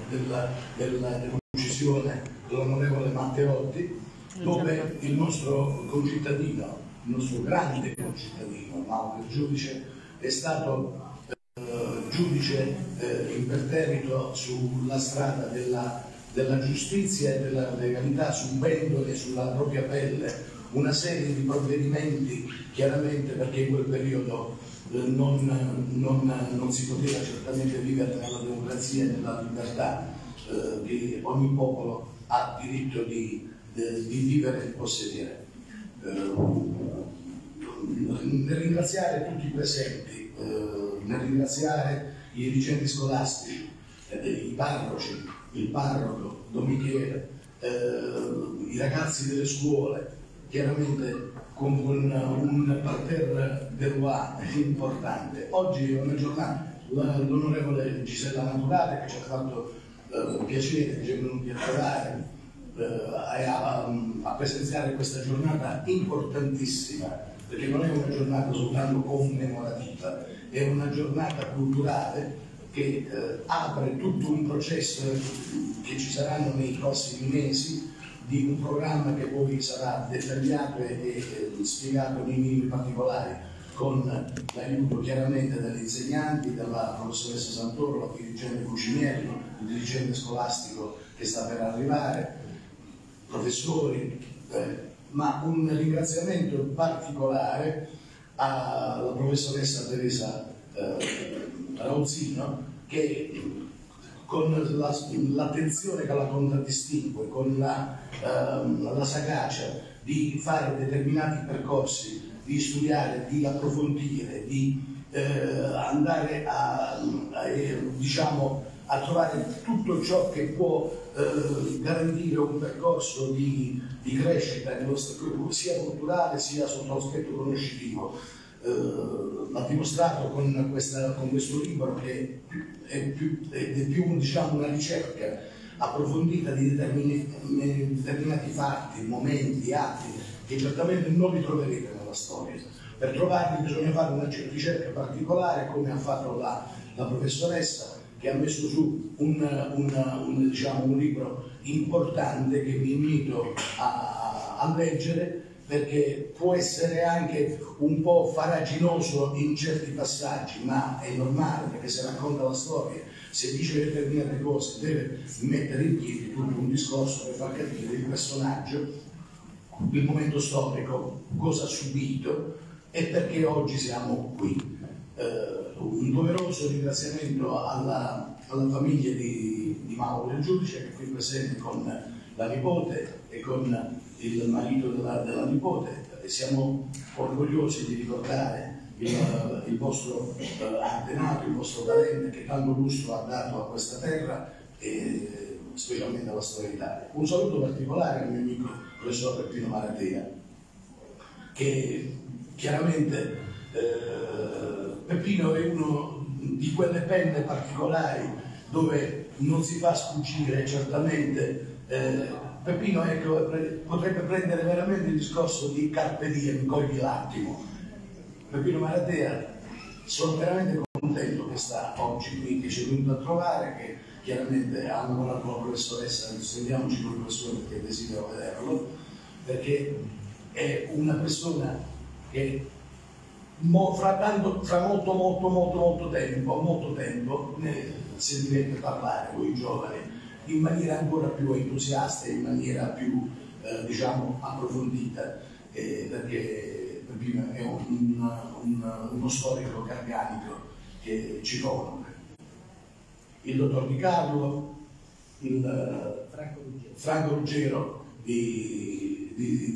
dell'uccisione dell'onorevole Matteotti, dove il nostro concittadino, il nostro grande concittadino Mauro il giudice, è stato giudice imperterrito sulla strada della giustizia e della legalità, subendone sulla propria pelle una serie di provvedimenti, chiaramente perché in quel periodo non si poteva certamente vivere nella democrazia e nella libertà che ogni popolo ha diritto di vivere e di possedere. Nel ringraziare tutti i presenti, nel ringraziare i dirigenti scolastici, i parroci, il parroco, Don Michele, i ragazzi delle scuole, chiaramente con un parterre del Roi importante. Oggi è una giornata, l'onorevole Gisella Naturale, che ci ha fatto piacere, che ci è venuti a trovare a presenziare questa giornata importantissima, perché non è una giornata soltanto commemorativa, è una giornata culturale che apre tutto un processo che ci saranno nei prossimi mesi, di un programma che poi sarà dettagliato e spiegato nei minimi particolari, con l'aiuto chiaramente degli insegnanti, della professoressa Santoro, il dirigente Cuciniello, il dirigente scolastico che sta per arrivare, professori, ma un ringraziamento particolare alla professoressa Teresa Rauzzino, che con l'attenzione che la contraddistingue, con la sagacia di fare determinati percorsi, di studiare, di approfondire, di andare a trovare tutto ciò che può garantire un percorso di crescita sia culturale sia sotto l'aspetto conoscitivo. L'ha dimostrato con questo libro, che è più diciamo, una ricerca approfondita di determinati fatti, momenti, atti che certamente non vi troverete nella storia. Per trovarli bisogna fare una ricerca particolare, come ha fatto la professoressa, che ha messo su un libro importante che vi invito a leggere, perché può essere anche un po' farraginoso in certi passaggi, ma è normale, perché se racconta la storia, se dice determinate cose, deve mettere in piedi tutto un discorso per far capire il personaggio, il momento storico, cosa ha subito e perché oggi siamo qui. Un doveroso ringraziamento alla famiglia di Mauro il giudice, che è qui presente con la nipote e con il marito della nipote, e siamo orgogliosi di ricordare il vostro antenato, il vostro parente, che tanto lustro ha dato a questa terra e specialmente alla storia d'Italia. Un saluto particolare al mio amico professor Peppino Maratea, che chiaramente Peppino è uno di quelle penne particolari dove non si fa sfuggire certamente. Peppino potrebbe prendere veramente il discorso di carpe diem, cogli l'attimo. Peppino Maratea, sono veramente contento che sta oggi qui, che ci è venuto a trovare, che chiaramente ha lavorato con la professoressa, stendiamoci con il professore perché desidero vederlo, perché è una persona che fra molto tempo ne sentirete parlare voi giovani in maniera ancora più entusiasta, in maniera più diciamo approfondita, perché Peppino è uno storico garganico che ci conosce. Il dottor Di Carlo, il Franco Ruggero di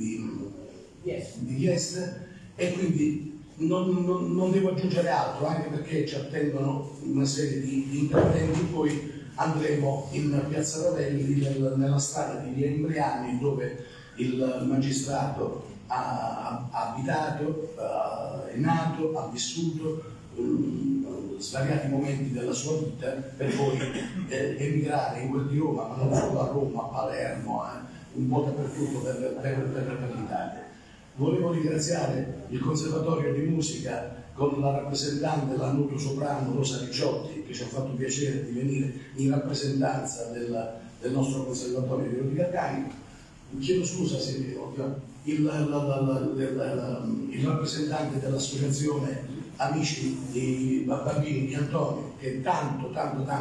Yes, e quindi non devo aggiungere altro, anche perché ci attendono una serie di interventi. Poi andremo in Piazza Ravelli, nella strada di Via Imbriani, dove il magistrato ha abitato, è nato, ha vissuto svariati momenti della sua vita, per poi emigrare in quel di Roma, ma non solo a Roma, a Palermo, un po' dappertutto per l'Italia. Volevo ringraziare il Conservatorio di Musica con la rappresentante, l'Annuto Soprano, Rosa Ricciotti, che ci ha fatto piacere di venire in rappresentanza del nostro conservatorio di Rodi Carcani. Chiedo scusa se il rappresentante dell'associazione Amici di Bambini di Antonio, che tanto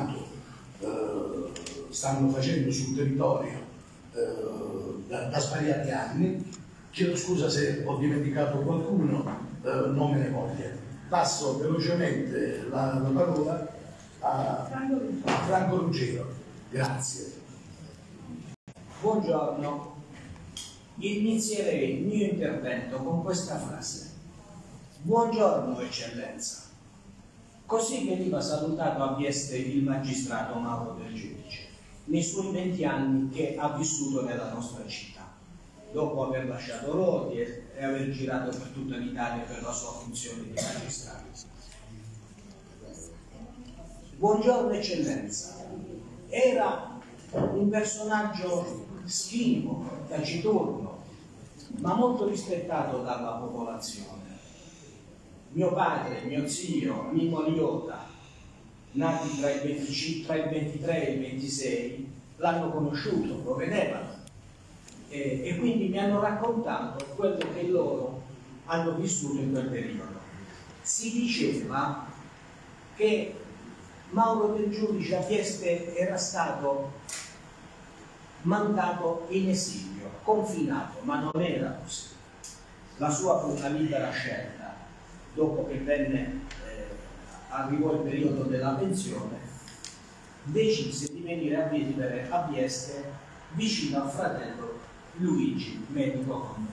stanno facendo sul territorio da svariati anni. Chiedo scusa se ho dimenticato qualcuno, non me ne voglia. Passo velocemente la parola a Franco Ruggero. Grazie. Buongiorno. Inizierei il mio intervento con questa frase. Buongiorno Eccellenza. Così veniva salutato a Vieste il magistrato Mauro Del Giudice nei suoi 20 anni che ha vissuto nella nostra città, dopo aver lasciato Rodi e aver girato per tutta l'Italia per la sua funzione di magistrato. Buongiorno Eccellenza. Era un personaggio schivo, taciturno, ma molto rispettato dalla popolazione. Mio padre, mio zio, Mimmo Liotta, nati tra il 23 e il 26, l'hanno conosciuto, lo vedevano e quindi mi hanno raccontato quello che loro hanno vissuto in quel periodo. Si diceva che Mauro Del Giudice a Vieste era stato mandato in esilio, confinato, ma non era così. La sua fu una libera scelta. Dopo che arrivò il periodo della pensione, decise di venire a vivere a Vieste vicino al fratello Luigi, medico connoto.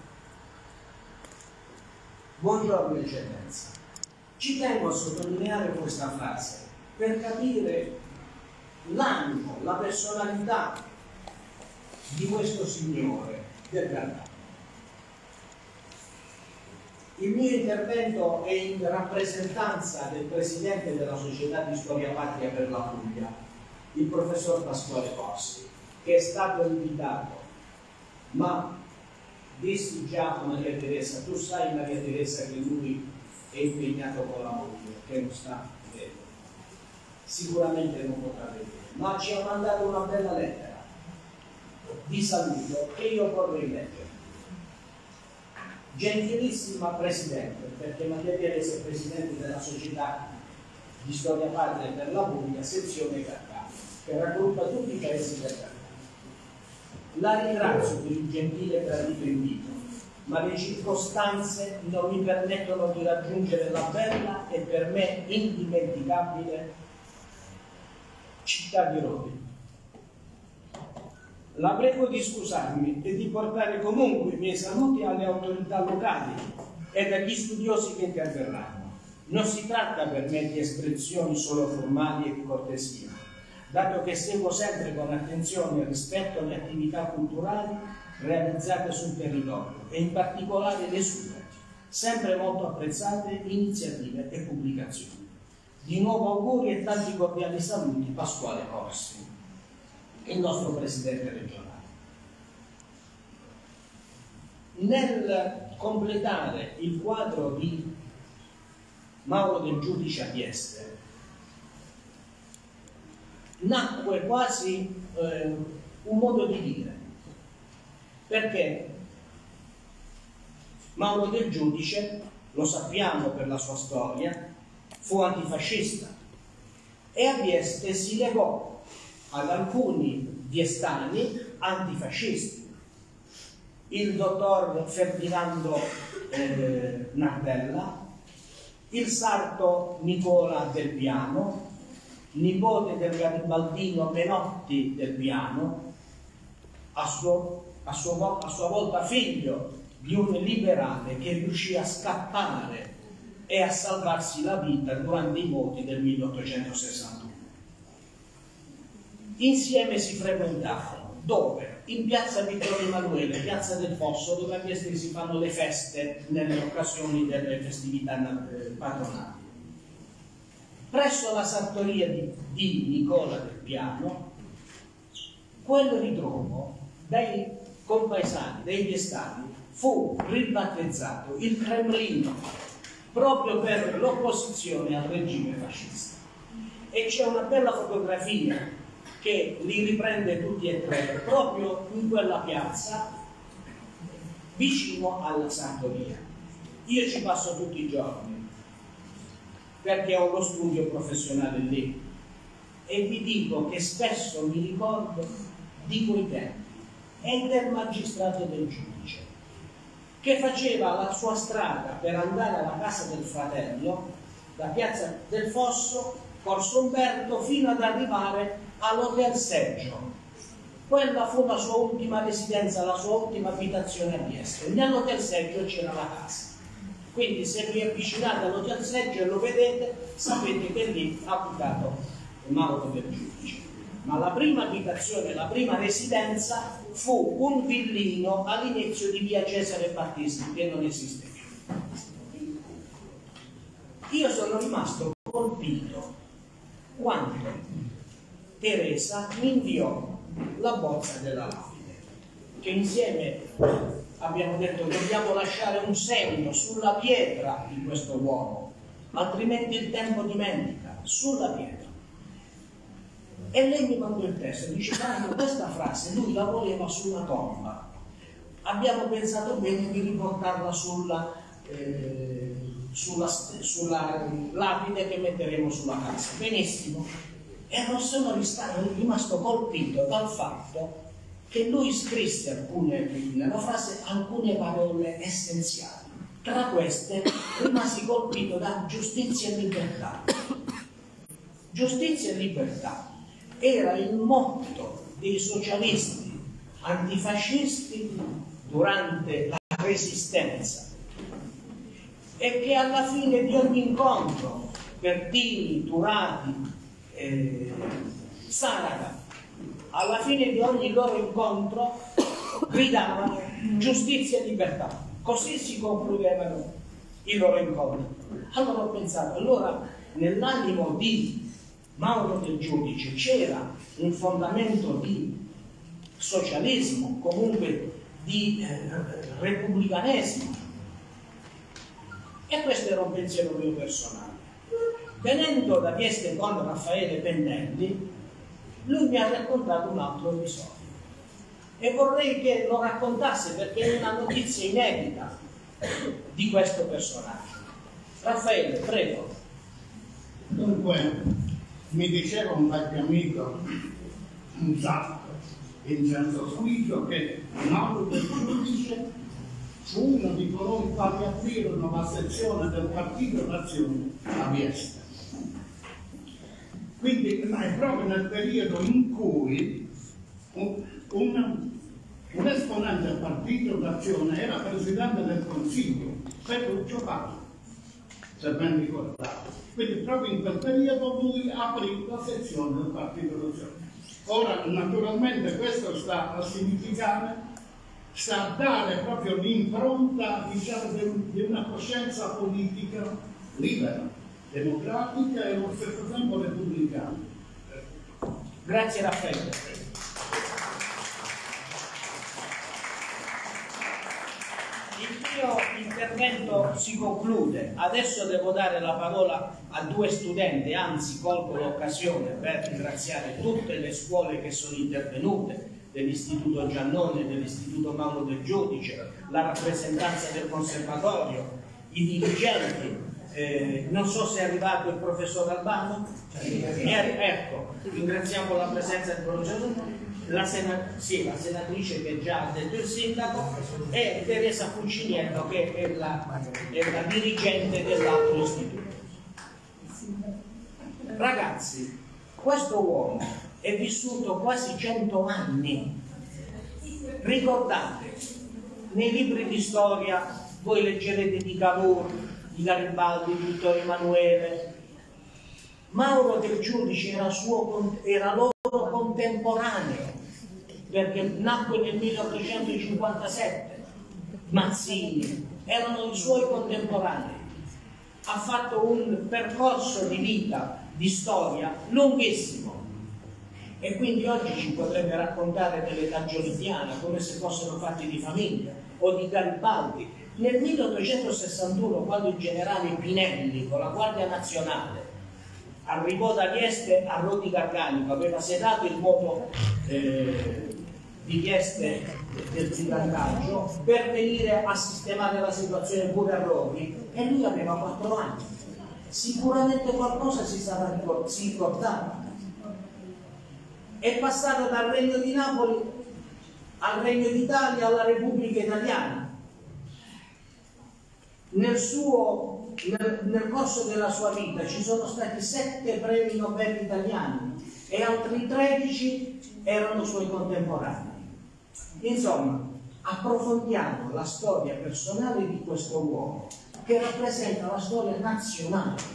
Buongiorno Eccellenza. Ci tengo a sottolineare questa frase per capire l'animo, la personalità di questo signore del Gargano. Il mio intervento è in rappresentanza del presidente della Società di Storia Patria per la Puglia, il professor Pasquale Corsi, che è stato invitato, ma dissi già a Maria Teresa, tu sai Maria Teresa che lui è impegnato con la moglie, che non sta vedendo, sicuramente non potrà vedere, ma ci ha mandato una bella lettera di saluto che io vorrei leggere. Gentilissima Presidente, perché Maria Teresa è Presidente della Società di Storia Patria per la Puglia, sezione Carcano, che raggruppa tutti i paesi del Carcano. La ringrazio per il gentile e gradito invito, ma le circostanze non mi permettono di raggiungere la bella e per me indimenticabile città di Rodi. La prego di scusarmi e di portare comunque i miei saluti alle autorità locali e agli studiosi che interverranno. Non si tratta per me di espressioni solo formali e di cortesia, dato che seguo sempre con attenzione e rispetto le attività culturali realizzate sul territorio e in particolare le sue, sempre molto apprezzate iniziative e pubblicazioni. Di nuovo auguri e tanti cordiali saluti, Pasquale Corsi, il nostro presidente regionale. Nel completare il quadro di Mauro Del Giudice a Vieste nacque quasi un modo di dire, perché Mauro Del Giudice, lo sappiamo per la sua storia, fu antifascista e a Vieste si legò ad alcuni viestani antifascisti, il dottor Ferdinando Nardella, il sarto Nicola Del Piano, nipote del garibaldino Menotti Del Piano, a sua volta figlio di un liberale che riuscì a scappare e a salvarsi la vita durante i voti del 1861. Insieme si frequentavano, dove? In piazza Vittorio Emanuele, piazza del Fosso, dove a Vieste si fanno le feste nelle occasioni delle festività patronali. Presso la sartoria di Nicola Del Piano, quel ritrovo dai compaesani, dai viestani, fu ribattezzato il Cremlino, proprio per l'opposizione al regime fascista. E c'è una bella fotografia che li riprende tutti e tre proprio in quella piazza vicino alla Sartoria. Io ci passo tutti i giorni perché ho lo studio professionale lì e vi dico che spesso mi ricordo di quei tempi e del magistrato del giudice che faceva la sua strada per andare alla casa del fratello da Piazza del Fosso, Corso Umberto, fino ad arrivare all'Hotel Seggio. Quella fu la sua ultima residenza, la sua ultima abitazione a Vieste. Nell'Hotel Seggio c'era la casa. Quindi se vi avvicinate all'Hotel Seggio e lo vedete, sapete che lì ha abitato Mauro del Giudice. Ma la prima abitazione, la prima residenza fu un villino all'inizio di via Cesare Battisti, che non esiste più. Io sono rimasto colpito quando Teresa mi inviò la bozza della lapide, che insieme abbiamo detto dobbiamo lasciare un segno sulla pietra di questo uomo, altrimenti il tempo dimentica, sulla pietra. E lei mi mandò il testo, dice: questa frase lui la voleva sulla tomba, abbiamo pensato bene di riportarla sulla lapide che metteremo sulla casa. Benissimo. E non sono rimasto colpito dal fatto che lui scrisse nella frase alcune parole essenziali. Tra queste rimasi colpito da giustizia e libertà. Giustizia e libertà era il motto dei socialisti antifascisti durante la Resistenza, e che alla fine di ogni incontro, Pertini, Turati, Saragat, alla fine di ogni loro incontro gridavano giustizia e libertà. Così si concludevano i loro incontri. Allora ho pensato, allora nell'animo di Mauro del Giudice c'era un fondamento di socialismo, comunque di repubblicanesimo, e questo era un pensiero mio personale. Venendo da Vieste con Raffaele Pendelli, lui mi ha raccontato un altro episodio e vorrei che lo raccontasse perché è una notizia inedita di questo personaggio. Raffaele, prego. Dunque, mi diceva un vecchio amico, un Zappa, in senso squigio, che Mauro del Giudice fu uno di coloro i quali aprirono la sezione del Partito d'Azione a Vieste. Quindi è proprio nel periodo in cui un esponente del Partito d'Azione era presidente del Consiglio, Petruccio Paolo, se ben ricordato. Quindi proprio in quel periodo lui aprì la sezione del Partito d'Azione. Ora, naturalmente, questo sta a significare, sta a dare proprio l'impronta, diciamo, di una coscienza politica libera, democratica e allo stesso tempo repubblicana. Grazie Raffaele. Il mio intervento si conclude. Adesso devo dare la parola a due studenti, anzi colgo l'occasione per ringraziare tutte le scuole che sono intervenute, dell'Istituto Giannone, dell'Istituto Mauro del Giudice, la rappresentanza del Conservatorio, i dirigenti. Non so se è arrivato il professor Albano. Ecco, ringraziamo la presenza del professor, la senatrice che già ha detto il sindaco, e Teresa Fuciniello che è la dirigente dell'altro istituto. Ragazzi, questo uomo è vissuto quasi 100 anni. Ricordate, nei libri di storia voi leggerete di Cavour, di Garibaldi, di Vittorio Emanuele. Mauro del Giudice era loro contemporaneo, perché nacque nel 1857. Mazzini erano i suoi contemporanei. Ha fatto un percorso di vita, di storia lunghissimo, e quindi oggi ci potrebbe raccontare dell'età giolittiana come se fossero fatti di famiglia, o di Garibaldi Nel 1861, quando il generale Pinelli con la Guardia Nazionale arrivò da Vieste a Rodi Garganico, aveva sedato il moto di Vieste del brigantaggio per venire a sistemare la situazione pure a Rodi, e lui aveva 4 anni. Sicuramente qualcosa si ricordava. È passato dal Regno di Napoli al Regno d'Italia, alla Repubblica Italiana. Nel corso della sua vita ci sono stati 7 premi Nobel italiani e altri 13 erano suoi contemporanei. Insomma, approfondiamo la storia personale di questo uomo che rappresenta la storia nazionale.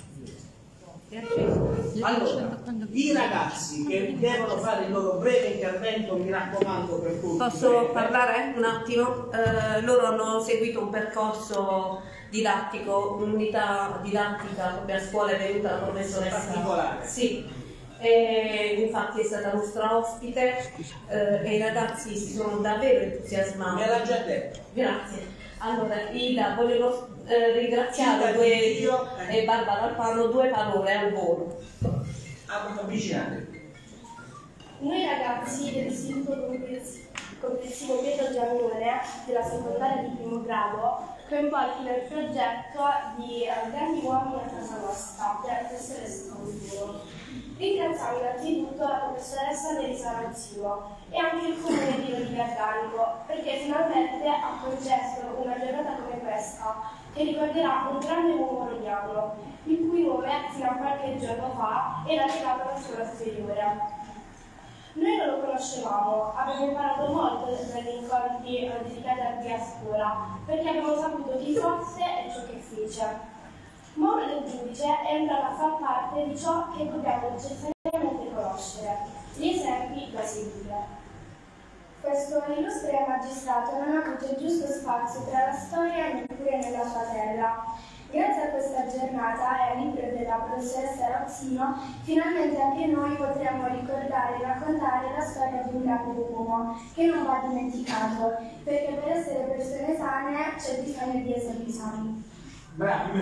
Allora, i ragazzi che devono fare il loro breve intervento, mi raccomando, per tutti. Posso parlare un attimo? Loro hanno seguito un percorso didattico, un'unità didattica come a scuola è venuta la professoressa particolare. Sì, infatti è stata nostra ospite e i ragazzi si sono davvero entusiasmati. Me l'ha già detto. Grazie. Allora, Ida, volevo ringraziare io e Barbara Alfano, 2 parole al volo. Avvicinate. Noi ragazzi dell'Istituto Comprensivo Pietro Giannone della secondaria di primo grado, coinvolti nel progetto di Grandi Uomini a Casa Nostra della professoressa Paolino. Ringraziamo innanzitutto la professoressa Elisa Razzino e anche il comune di Rodi Garganico, perché finalmente ha concesso una giornata come questa che ricorderà un grande uomo rodiano, il cui nome fino a qualche giorno fa era legato alla scuola superiore. Noi non lo conoscevamo, abbiamo imparato molto dagli incontri dedicati alla diaspora, perché abbiamo saputo chi fosse e ciò che fece. Mauro del Giudice è entrato a far parte di ciò che dobbiamo necessariamente conoscere, gli esempi da seguire. Questo illustre magistrato non ha avuto il giusto spazio tra la storia neppure nella sua terra. Grazie a questa giornata e al libro della professoressa Razzino, finalmente anche noi potremo ricordare e raccontare la storia di un grande uomo che non va dimenticato, perché per essere persone sane c'è bisogno di essere sani. Bravi.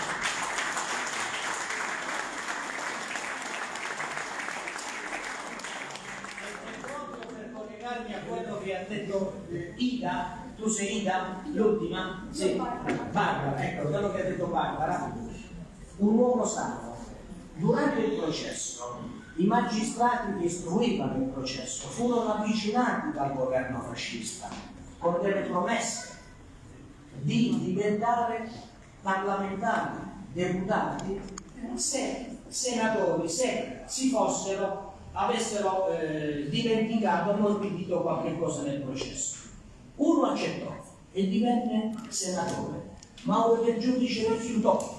Per collegarmi a quello che ha detto Ida, tu sei Ida, l'ultima? Sì. Barbara, ecco, quello che ha detto Barbara. Un uomo sano. Durante il processo, i magistrati che istruivano il processo furono avvicinati dal governo fascista con delle promesse di diventare parlamentari, deputati, se senatori, se avessero dimenticato o ammorbidito qualche cosa nel processo. Uno accettò e divenne senatore. Mauro del Giudice rifiutò.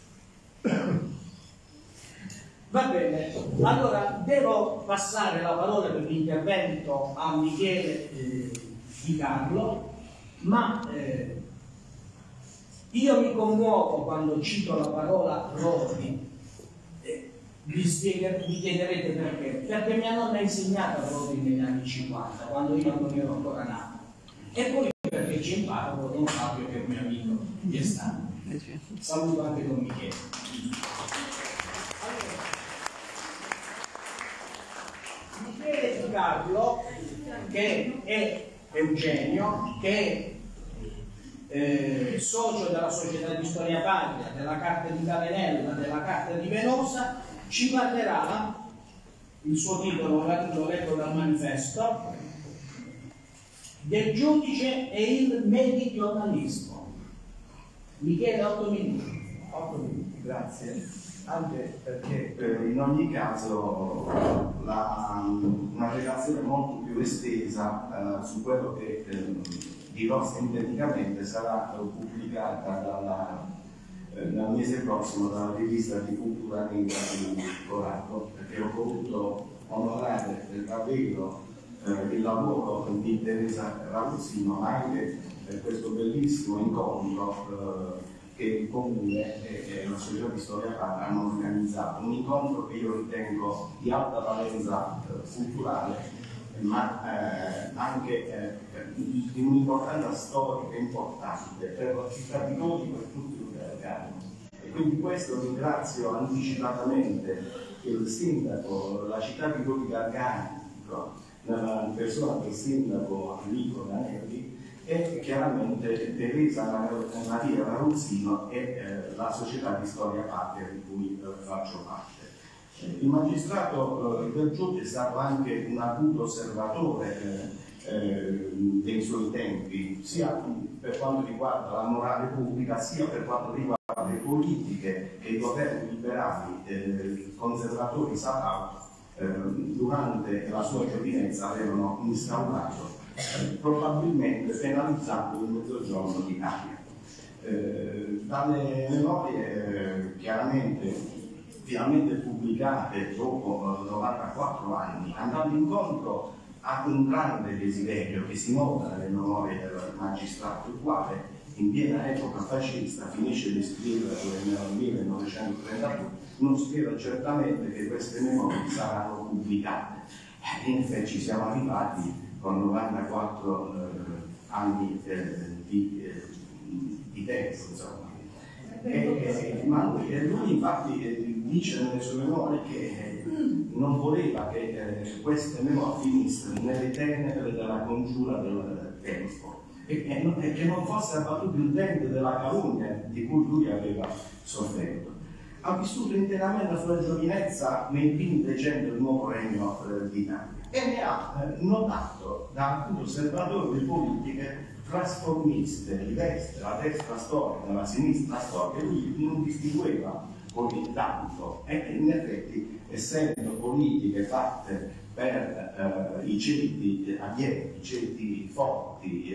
Va bene, allora devo passare la parola per l'intervento a Michele Di Carlo, ma io mi commuovo quando cito la parola Rodi. Vi chiederete perché? Perché mia nonna ha insegnato a Rodi negli anni 50, quando io non ero ancora nato. E poi perché ci imparo con Don Fabio, che è un mio amico di Estano. Saluto anche Don Michele. Michele Di Carlo, che è Eugenio, che è socio della Società di Storia Patria, della Carta di Cavenella, della Carta di Venosa, ci parlerà, il suo titolo lo leggo dal manifesto, del giudice e il meridionalismo. Michele, 8 minuti. 8 minuti, grazie. Anche perché in ogni caso una relazione molto più estesa su quello che dirò sinteticamente sarà pubblicata dal mese prossimo dalla rivista di Cultura Negra di Corato, perché ho voluto onorare davvero il lavoro di Teresa Raguzzino, ma anche questo bellissimo incontro che il Comune e la Società di Storia Patria hanno organizzato. Un incontro che io ritengo di alta valenza culturale ma anche di un'importanza storica importante per la città di Lodi e per tutti gli italiani. E quindi questo ringrazio anticipatamente il sindaco, la città di Lodi Garganico, nella persona del sindaco Enrico Nanelli, e chiaramente Teresa Maria Marruzzino e la società di storia patria di cui faccio parte. Il magistrato del Giudice è stato anche un acuto osservatore dei suoi tempi, sia per quanto riguarda la morale pubblica, sia per quanto riguarda le politiche che i governi liberali conservatori Sabaudo durante la sua giovinezza avevano instaurato, probabilmente penalizzando il Mezzogiorno d'Italia. Dalle memorie finalmente pubblicate dopo 94 anni, andando incontro a un grande desiderio che si nota nelle memorie del magistrato, il quale in piena epoca fascista finisce di scrivere nel 1932, non spiega certamente che queste memorie saranno pubblicate. In effetti ci siamo arrivati con 94 anni di tempo, insomma. Ma lui infatti dice nelle sue memorie che non voleva che queste memorie finissero nelle tenebre della congiura del tempo e che non fosse abbattuto il dente della calunnia di cui lui aveva sofferto. Ha vissuto interamente la sua giovinezza nei primi decenni del nuovo regno d'Italia e ne ha notato da acuto osservatore di politiche trasformiste di destra, la destra storica, la sinistra storica. Lui non distingueva così tanto e in effetti, essendo politiche fatte per i ceti abbienti, i ceti forti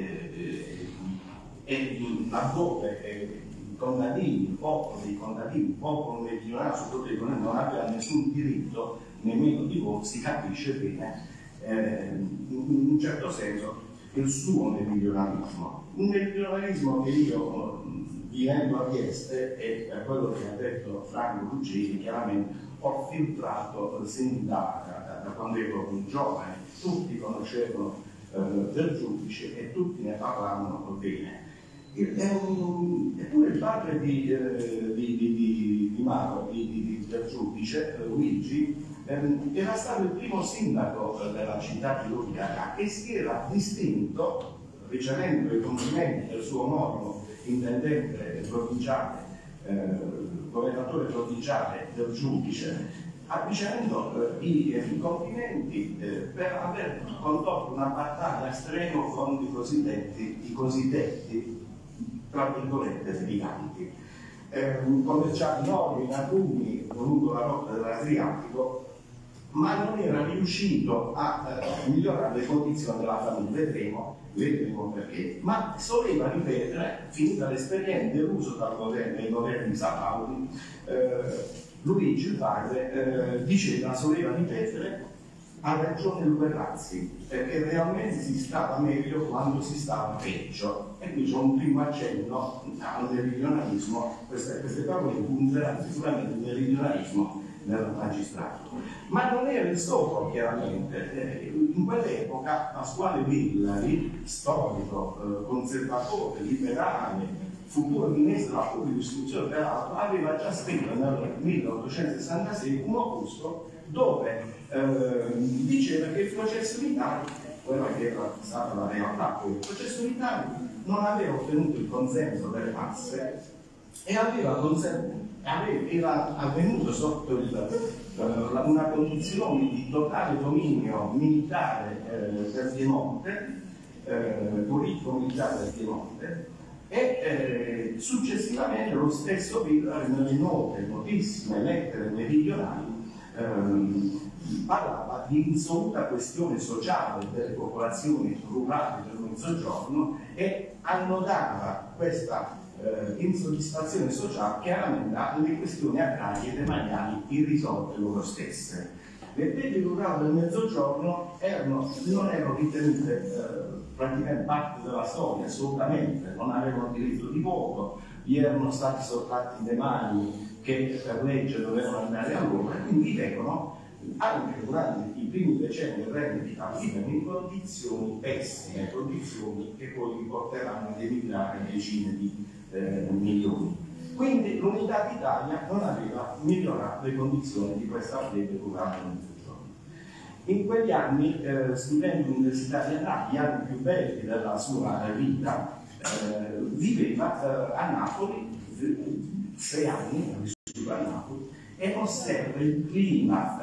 e laddove contadini, popoli contadini, popolo meridionale, soprattutto non aveva nessun diritto nemmeno di voto, si capisce bene in un certo senso il suo meridionalismo. Un meridionalismo che io, vivendo a Vieste, e per quello che ha detto Franco Ruggeri, chiaramente ho filtrato sin da quando ero un giovane. Tutti conoscevano del Giudice e tutti ne parlavano bene. Eppure il padre di Mauro, del Giudice, Luigi, era stato il primo sindaco della città di Lodi e si era distinto, ricevendo i complimenti del suo omonimo intendente provinciale, governatore provinciale del Giudice, ricevendo i complimenti per aver condotto una battaglia a stremo con i cosiddetti tra virgolette briganti, commerciali nobili in agrumi lungo la rotta dell'Adriatico, ma non era riuscito a migliorare le condizioni della famiglia. Vedremo perché, ma soleva ripetere, finita l'esperienza deluso dai governi Sapaudi, Luigi il padre soleva ripetere: ha ragione Luperrazzi, perché realmente si stava meglio quando si stava peggio. E qui c'è un primo accenno al meridionalismo. Queste parole punteranno sicuramente il meridionalismo nel magistrato. Ma non era il solo, chiaramente. In quell'epoca Pasquale Villari, storico, conservatore, liberale, futuro ministro della pubblica istruzione peraltro, aveva già scritto nel 1866 un opuscolo dove diceva che il processo unitario, quella che era stata la realtà, il processo unitario non aveva ottenuto il consenso delle masse e era avvenuto sotto una condizione di totale dominio militare del Piemonte, politico-militare del Piemonte, e successivamente lo stesso Villari nelle notissime lettere meridionali parlava di insoluta questione sociale delle popolazioni rurali del Mezzogiorno e annodava questa insoddisfazione sociale chiaramente alle questioni agrarie e demaniali irrisolte loro stesse. Le peghe rurali del Mezzogiorno non erano ritenute praticamente parte della storia, assolutamente, non avevano diritto di voto, gli erano stati sottratti i demani che per legge dovevano andare a loro, e quindi vivevano anche durante i primi decenni del regno di Italia vivevano in condizioni pessime, condizioni che poi li porteranno ad emigrare decine di milioni. Quindi l'Unità d'Italia non aveva migliorato le condizioni di questa plebe rurale nel Mezzogiorno. In quegli anni, studente universitario gli anni più belli della sua vita, viveva a Napoli, 6 anni, ha vissuto a Napoli, e osserva il clima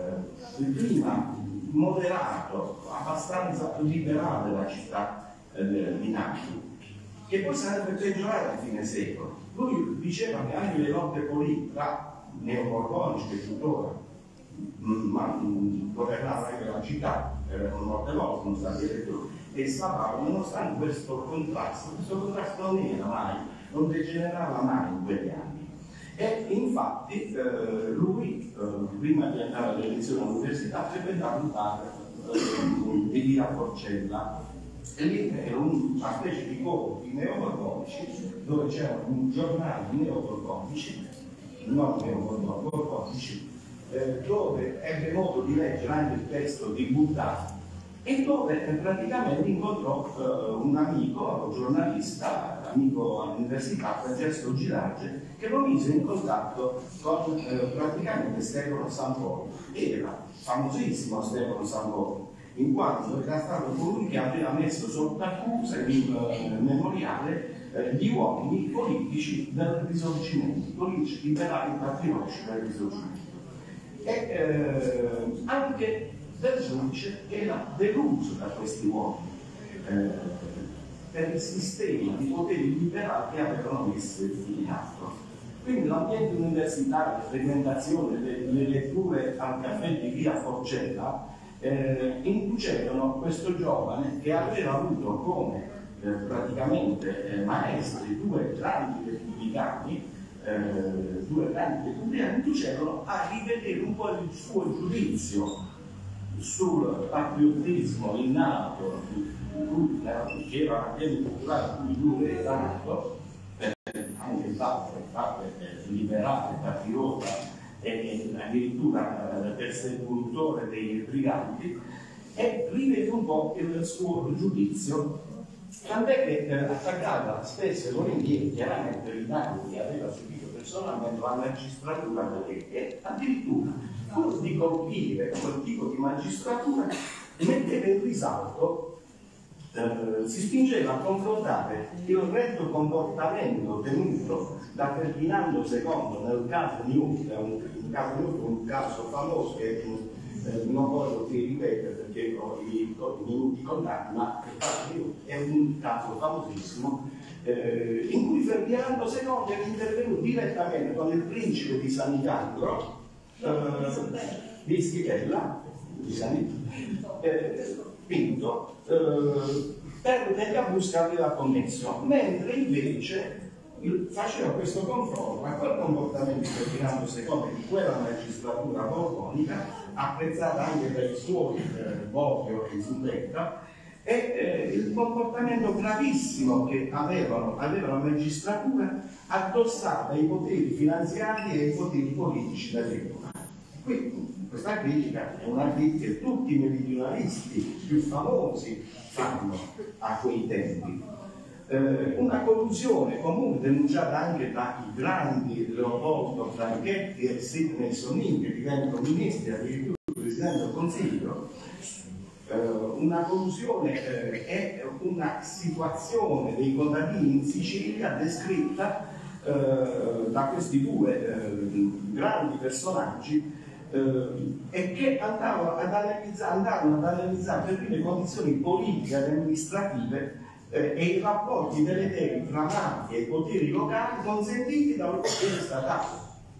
moderato, abbastanza liberale della città di Napoli, che poi sarebbe peggiorato a fine secolo. Lui diceva che anche le lotte politiche tra neoborbonici che tuttora governavano anche la città, molte volte sono stati elettori, e stavano nonostante questo contrasto non degenerava mai in quegli anni. E infatti lui, prima di andare alle lezioni all'università, frequentava un bar di via Forcella, e lì era una specie di coro di neoborbonici, dove c'era un giornale di neoborbonici, non neoborbonici, dove ebbe modo di leggere anche il testo di Buddha, e dove praticamente incontrò un amico, giornalista, amico all'università, Francesco Girardi, che lo mise in contatto con praticamente Stefano Sampoli. Era famosissimo Stefano Sampoli, in quanto era stato colui che aveva messo sotto accusa il memoriale gli uomini politici del Risorgimento, politici liberali patriottici del Risorgimento. E anche del giudice era deluso da questi uomini per il sistema di poteri liberali che avevano messo in atto. Quindi l'ambiente universitario, la frequentazione, le letture al caffè di via Forcella inducevano questo giovane, che aveva avuto come praticamente maestri due grandi repubblicani, inducevano a rivedere un po' il suo giudizio sul patriottismo innato, che era l'ambiente culturale in cui lui era nato, anche il padre liberale, patriota e addirittura persecutore dei briganti, e rivede un po' il suo giudizio, tant'è che attaccava spesso e volentieri chiaramente i danni che aveva subito personalmente la magistratura, e addirittura pur di colpire quel tipo di magistratura metteva in risalto, si spingeva a confrontare il retto comportamento tenuto da Ferdinando II nel caso Newt, un caso famoso che non voglio qui ripetere perché ho i minuti contati, ma è un caso famosissimo in cui Ferdinando II è intervenuto direttamente con il principe di San Nicandro, di Schitella, Pinto, per degli abusi che aveva commesso, mentre invece faceva questo confronto a quel comportamento di Ferdinando II, di quella magistratura borbonica, apprezzata anche per i suoi Bobbio e Zubetta, e il comportamento gravissimo che aveva la magistratura addossata ai poteri finanziari e ai poteri politici dell'epoca. Qui questa critica è una critica che tutti i meridionalisti più famosi fanno a quei tempi. Una collusione comune denunciata anche dai grandi Leopoldo Franchetti e Sidney Sonin, che diventano ministri, addirittura Presidente del Consiglio. Una collusione è una situazione dei contadini in Sicilia descritta da questi due grandi personaggi, e che andavano ad analizzare per le condizioni politiche e amministrative e i rapporti deleteri fra mafia e poteri locali consentiti dal potere statale.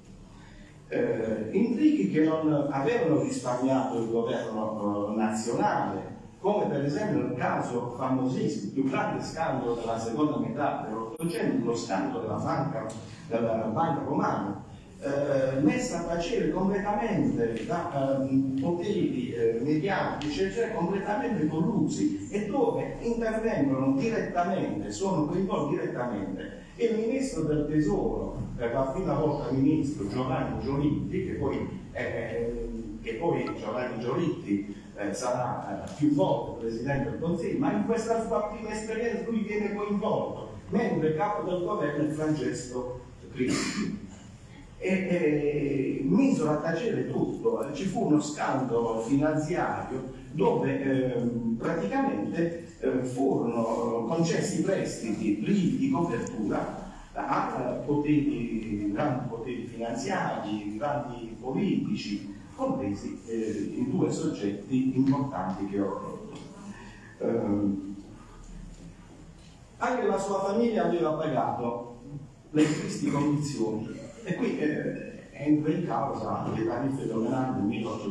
Intrighi che non avevano risparmiato il governo nazionale, come per esempio nel caso famosissimo, il più grande scandalo della seconda metà dell'Ottocento, lo scandalo della banca romana, messa a tacere completamente da poteri mediatici, cioè completamente collusi, e dove intervengono direttamente, sono coinvolti direttamente il ministro del tesoro, per la prima volta ministro Giovanni Giolitti, che poi che poi Giovanni Giolitti sarà più volte Presidente del Consiglio, ma in questa sua prima esperienza lui viene coinvolto, mentre capo del governo è Francesco Crispi. E misero a tacere tutto, ci fu uno scandalo finanziario dove praticamente furono concessi prestiti privi di copertura a grandi poteri finanziari, grandi politici, compresi i due soggetti importanti che ho detto. Anche la sua famiglia aveva pagato le tristi condizioni, e qui entra in causa le tariffe doganali del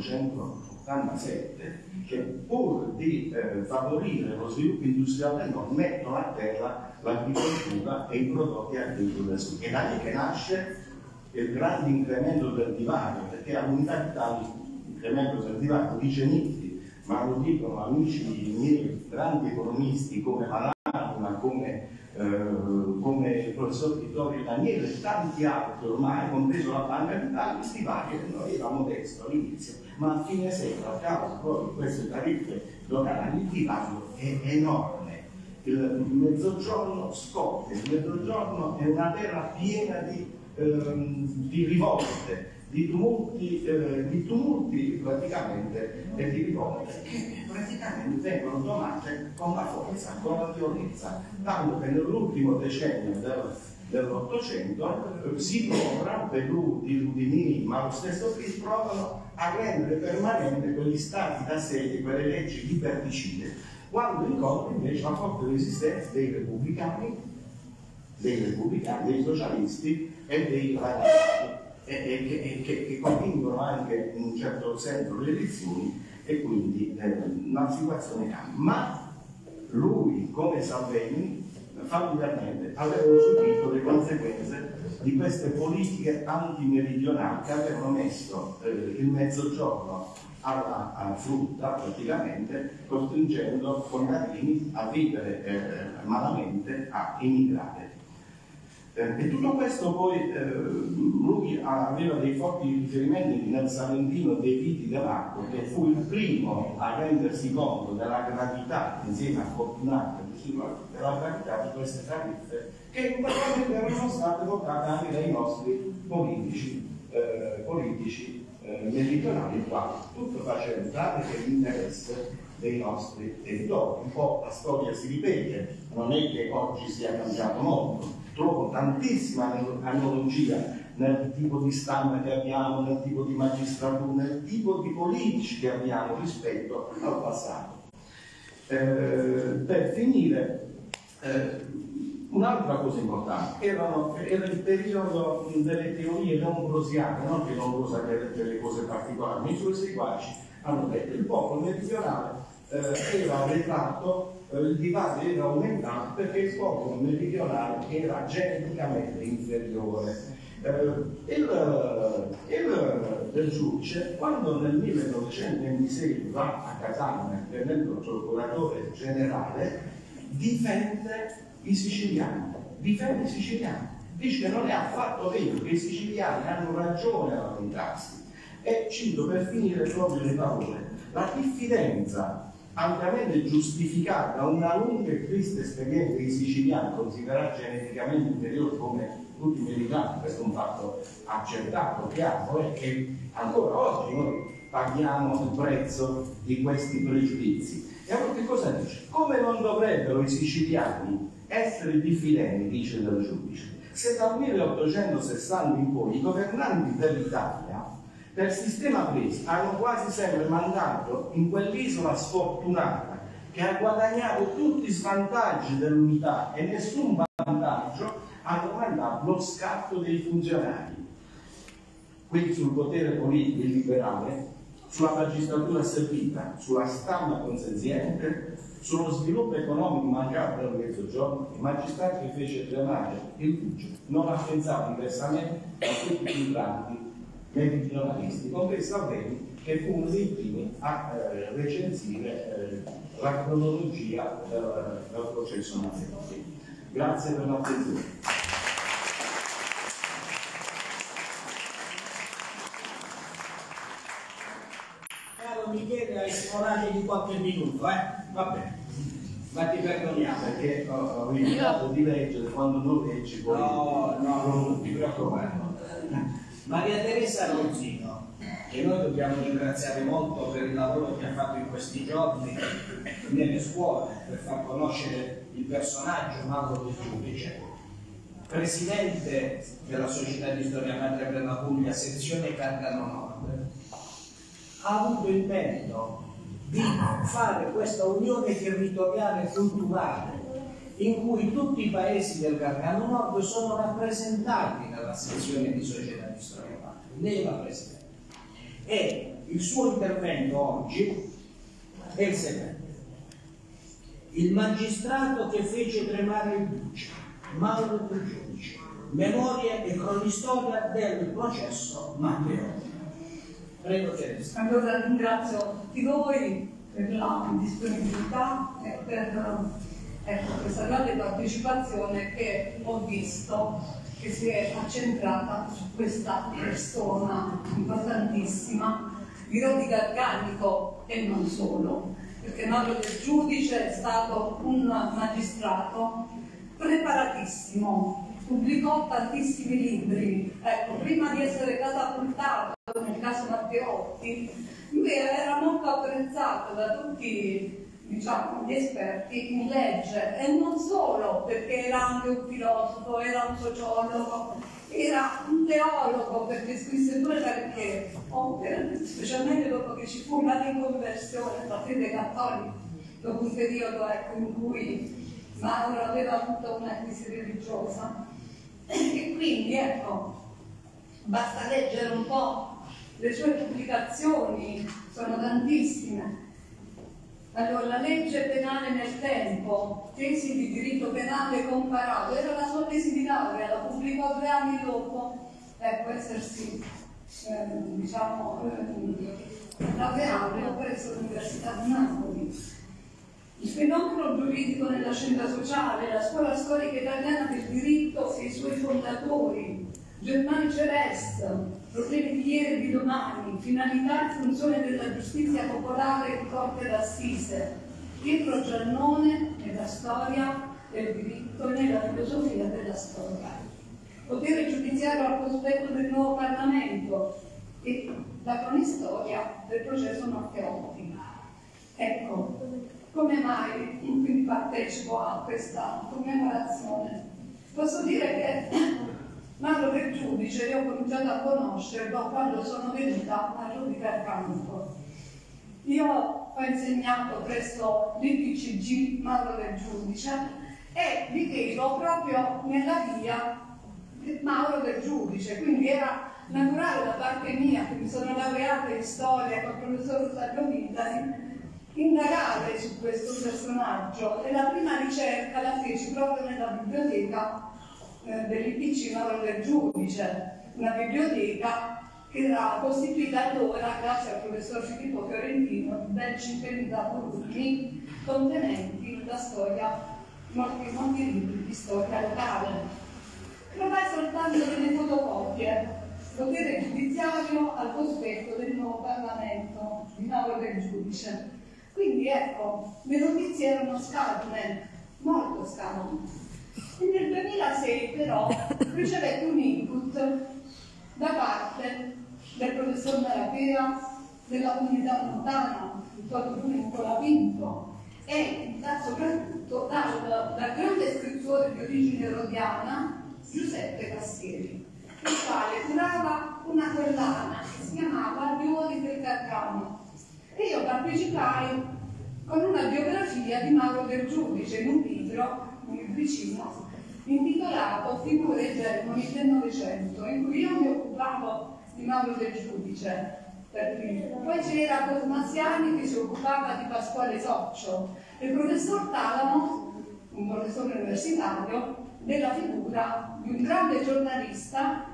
1887, che pur di favorire lo sviluppo industriale del nord mettono a terra l'agricoltura e i prodotti agricoli del sud. È da lì che nasce il grande incremento del divario, perché all'unità d'Italia l'incremento del divario dice Nitti, ma lo dicono amici miei grandi economisti come Malanna, come il professor Vittorio Daniele e tanti altri ormai, compreso la Banca d'Italia. Questi vari noi era modesto all'inizio, ma a fine secolo, a causa proprio di queste tariffe doganali, il divario è enorme. Il Mezzogiorno scoppia, il Mezzogiorno è una terra piena di rivolte, di tumulti praticamente, e di rivolte che praticamente vengono domate con la forza, con la violenza, tanto che nell'ultimo decennio dell'Ottocento si prova, Pelluti, Rudinini, ma lo stesso Crispi provano a rendere permanente quegli stati d'assedio, quelle leggi liberticide, quando incontra invece la forte resistenza dei repubblicani, dei socialisti e dei radicali, che convincono anche in un certo senso le elezioni, e quindi la situazione cambia. Ma lui, come Salvini, familiarmente avevano subito le conseguenze di queste politiche antimeridionali che avevano messo il Mezzogiorno alla frutta, praticamente costringendo contadini a vivere malamente, a emigrare. E tutto questo poi lui aveva dei forti riferimenti nel Salentino dei Viti de Marco, che fu il primo a rendersi conto della gravità, insieme a Fortunato, della gravità di queste tariffe, che probabilmente erano state votate anche dai nostri politici meridionali, qua tutto faceva entrare per l'interesse dei nostri territori. Un po' la storia si ripete, non è che oggi sia cambiato molto. Trovo tantissima analogia nel tipo di stampa che abbiamo, nel tipo di magistratura, nel tipo di politici che abbiamo rispetto al passato. Per finire, un'altra cosa importante era il periodo delle teorie lombrosiane, non che Lombroso abbia detto delle cose particolari, ma i suoi seguaci hanno detto che il popolo meridionale era ritratto, il divario era aumentato perché il popolo meridionale era geneticamente inferiore. Il giudice, quando nel 1926 va a Catania tenendo il procuratore generale, difende i siciliani, dice che non è affatto vero, che i siciliani hanno ragione a lamentarsi. E cito per finire proprio le parole: la diffidenza ampiamente giustificata da una lunga e triste esperienza dei siciliani considerati geneticamente inferiori come tutti i meridionali, questo è un fatto accertato, chiaro, e che ancora oggi noi paghiamo il prezzo di questi pregiudizi. E allora che cosa dice? Come non dovrebbero i siciliani essere diffidenti, dice del giudice, se dal 1860 in poi i governanti dell'Italia, per sistema preso, hanno quasi sempre mandato in quell'isola sfortunata che ha guadagnato tutti i svantaggi dell'unità e nessun vantaggio, hanno mandato lo scatto dei funzionari. Quindi sul potere politico illiberale, sulla magistratura servita, sulla stampa consenziente, sullo sviluppo economico mancato del Mezzogiorno, il magistrato che fece tremare il Duce non ha pensato diversamente da tutti i più grandi meridionalisti, compreso Salvini, che fu uno dei primi a recensire la cronologia del processo Matteotti. Grazie per l'attenzione. di qualche minuto, va bene, ma ti perdoniamo. Perché ho rifiutato di leggere, quando non leggi poi... No, non ti preoccupare. Maria Teresa Ronzino, che noi dobbiamo ringraziare molto per il lavoro che ha fatto in questi giorni nelle scuole per far conoscere il personaggio Mauro Del Giudice, presidente della Società di Storia Patria per la Puglia, sezione Gargano Nord, ha avuto il merito di fare questa unione territoriale culturale in cui tutti i paesi del Gargano Nord sono rappresentati nella sezione di Società di Storia Patria. Lei la presidente. E il suo intervento oggi è il seguente: il magistrato che fece tremare il duce, Mauro Del Giudice, memoria e cronistoria del processo Matteotti. Prego Teresa. Allora ringrazio tutti voi per la disponibilità e per questa grande partecipazione che ho visto che si è accentrata su questa persona importantissima, dirò di Garganico e non solo, perché Mauro Del Giudice è stato un magistrato preparatissimo, pubblicò tantissimi libri. Ecco, prima di essere catapultato nel caso Matteotti, lui era molto apprezzato da tutti, diciamo, gli esperti in legge, e non solo, perché era anche un filosofo, era un sociologo, era un teologo, perché scrisse pure perché opere, specialmente dopo che ci fu la riconversione alla fede cattolica, dopo un periodo, ecco, in cui Mauro aveva avuto una crisi religiosa. E quindi, ecco, basta leggere un po' le sue pubblicazioni, sono tantissime. Allora, la legge penale nel tempo, tesi di diritto penale comparato, era la sua tesi di laurea, la pubblicò 2 anni dopo, ecco, essersi, laureato presso l'Università di Napoli. Il fenomeno giuridico nella scienza sociale, la scuola storica italiana del diritto e i suoi fondatori, Germano Ceres, problemi di ieri e di domani, finalità e funzione della giustizia popolare di Corte d'Assise, Pietro Giannone nella storia del diritto e nella filosofia della storia, potere giudiziario al cospetto del nuovo Parlamento e la cronistoria del processo Matteotti. Ecco, come mai quindi partecipo a questa commemorazione? Posso dire che Mauro Del Giudice io ho cominciato a conoscerlo quando sono venuta a giudicare campo. Io ho insegnato presso l'IPCG Mauro Del Giudice e vi vedo proprio nella via Mauro Del Giudice, quindi era naturale da parte mia, che mi sono laureata in storia con il professor Rosario Vitali, indagare su questo personaggio, e la prima ricerca la feci proprio nella biblioteca dell'IPC Mauro Del Giudice, una biblioteca che era costituita allora, grazie al professor Filippo Fiorentino, di ben 5.000 volumi contenenti la storia, molti libri di storia locale. Trovai soltanto delle fotocopie, potere giudiziario al cospetto del nuovo Parlamento di Mauro Del Giudice. Quindi ecco, le notizie erano scarne, molto scarne. E nel 2006 però ricevetti un input da parte del professor Marapea, della comunità montana, il dottor Nicola Pinto, e soprattutto dal grande scrittore di origine rodiana Giuseppe Castieri, il quale curava una collana che si chiamava Gli uomini del Gargano. E io partecipai con una biografia di Mauro Del Giudice in un libro, un libricino, intitolato Figure e germoni del Novecento, in cui io mi occupavo di Mauro Del Giudice per primo. Poi c'era Cosmassiani che si occupava di Pasquale Soccio e il professor Talamo, un professore universitario, della figura di un grande giornalista,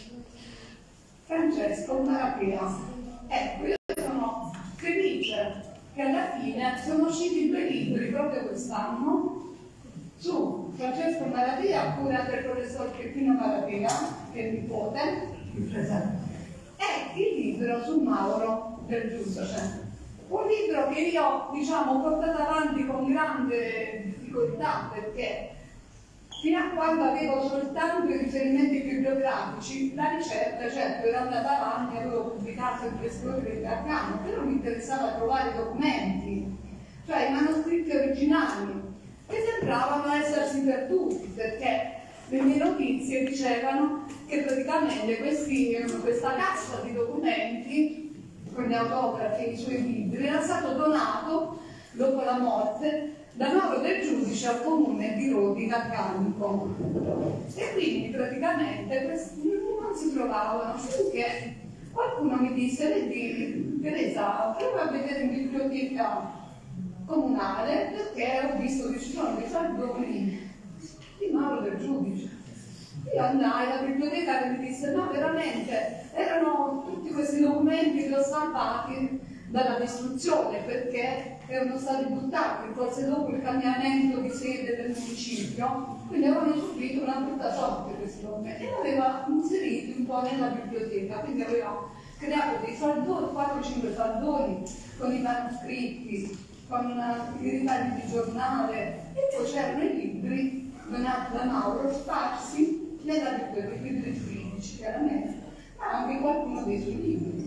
Francesco Marapea. Ecco, io sono felice che alla fine sono usciti 2 libri proprio quest'anno su Francesco Marapea, a cura del professor Peppino Marapea, che è il nipote, e il libro su Mauro Del Giudice. Un libro che io, diciamo, ho portato avanti con grande difficoltà, perché fino a quando avevo soltanto i riferimenti bibliografici, la ricerca, certo, era andata avanti, avevo pubblicato in Storie del Gargano, però mi interessava trovare documenti, cioè i manoscritti originali, che sembravano essersi perduti, perché le mie notizie dicevano che praticamente questa cassa di documenti, con gli autografi e i suoi libri, era stato donato, dopo la morte, da Mauro Del Giudice al comune di Rodi Garganico. E quindi praticamente non si trovavano, finché qualcuno mi disse: vedi Teresa, prova a vedere in biblioteca comunale, perché ho visto che ci sono dei soldoni di Mauro Del Giudice. Io andai alla biblioteca e mi disse: no, veramente, erano tutti questi documenti che ho salvati dalla distruzione, perché erano stati buttati forse dopo il cambiamento di sede del municipio, quindi avevano subito una brutta sorte questi documenti, e li aveva inseriti un po' nella biblioteca, quindi aveva creato dei faldoni, 4-5 faldoni con i manoscritti, con i ritagli di giornale, e poi c'erano i libri donati da Mauro sparsi nella biblioteca, i libri giuridici chiaramente, ma anche qualcuno dei suoi libri.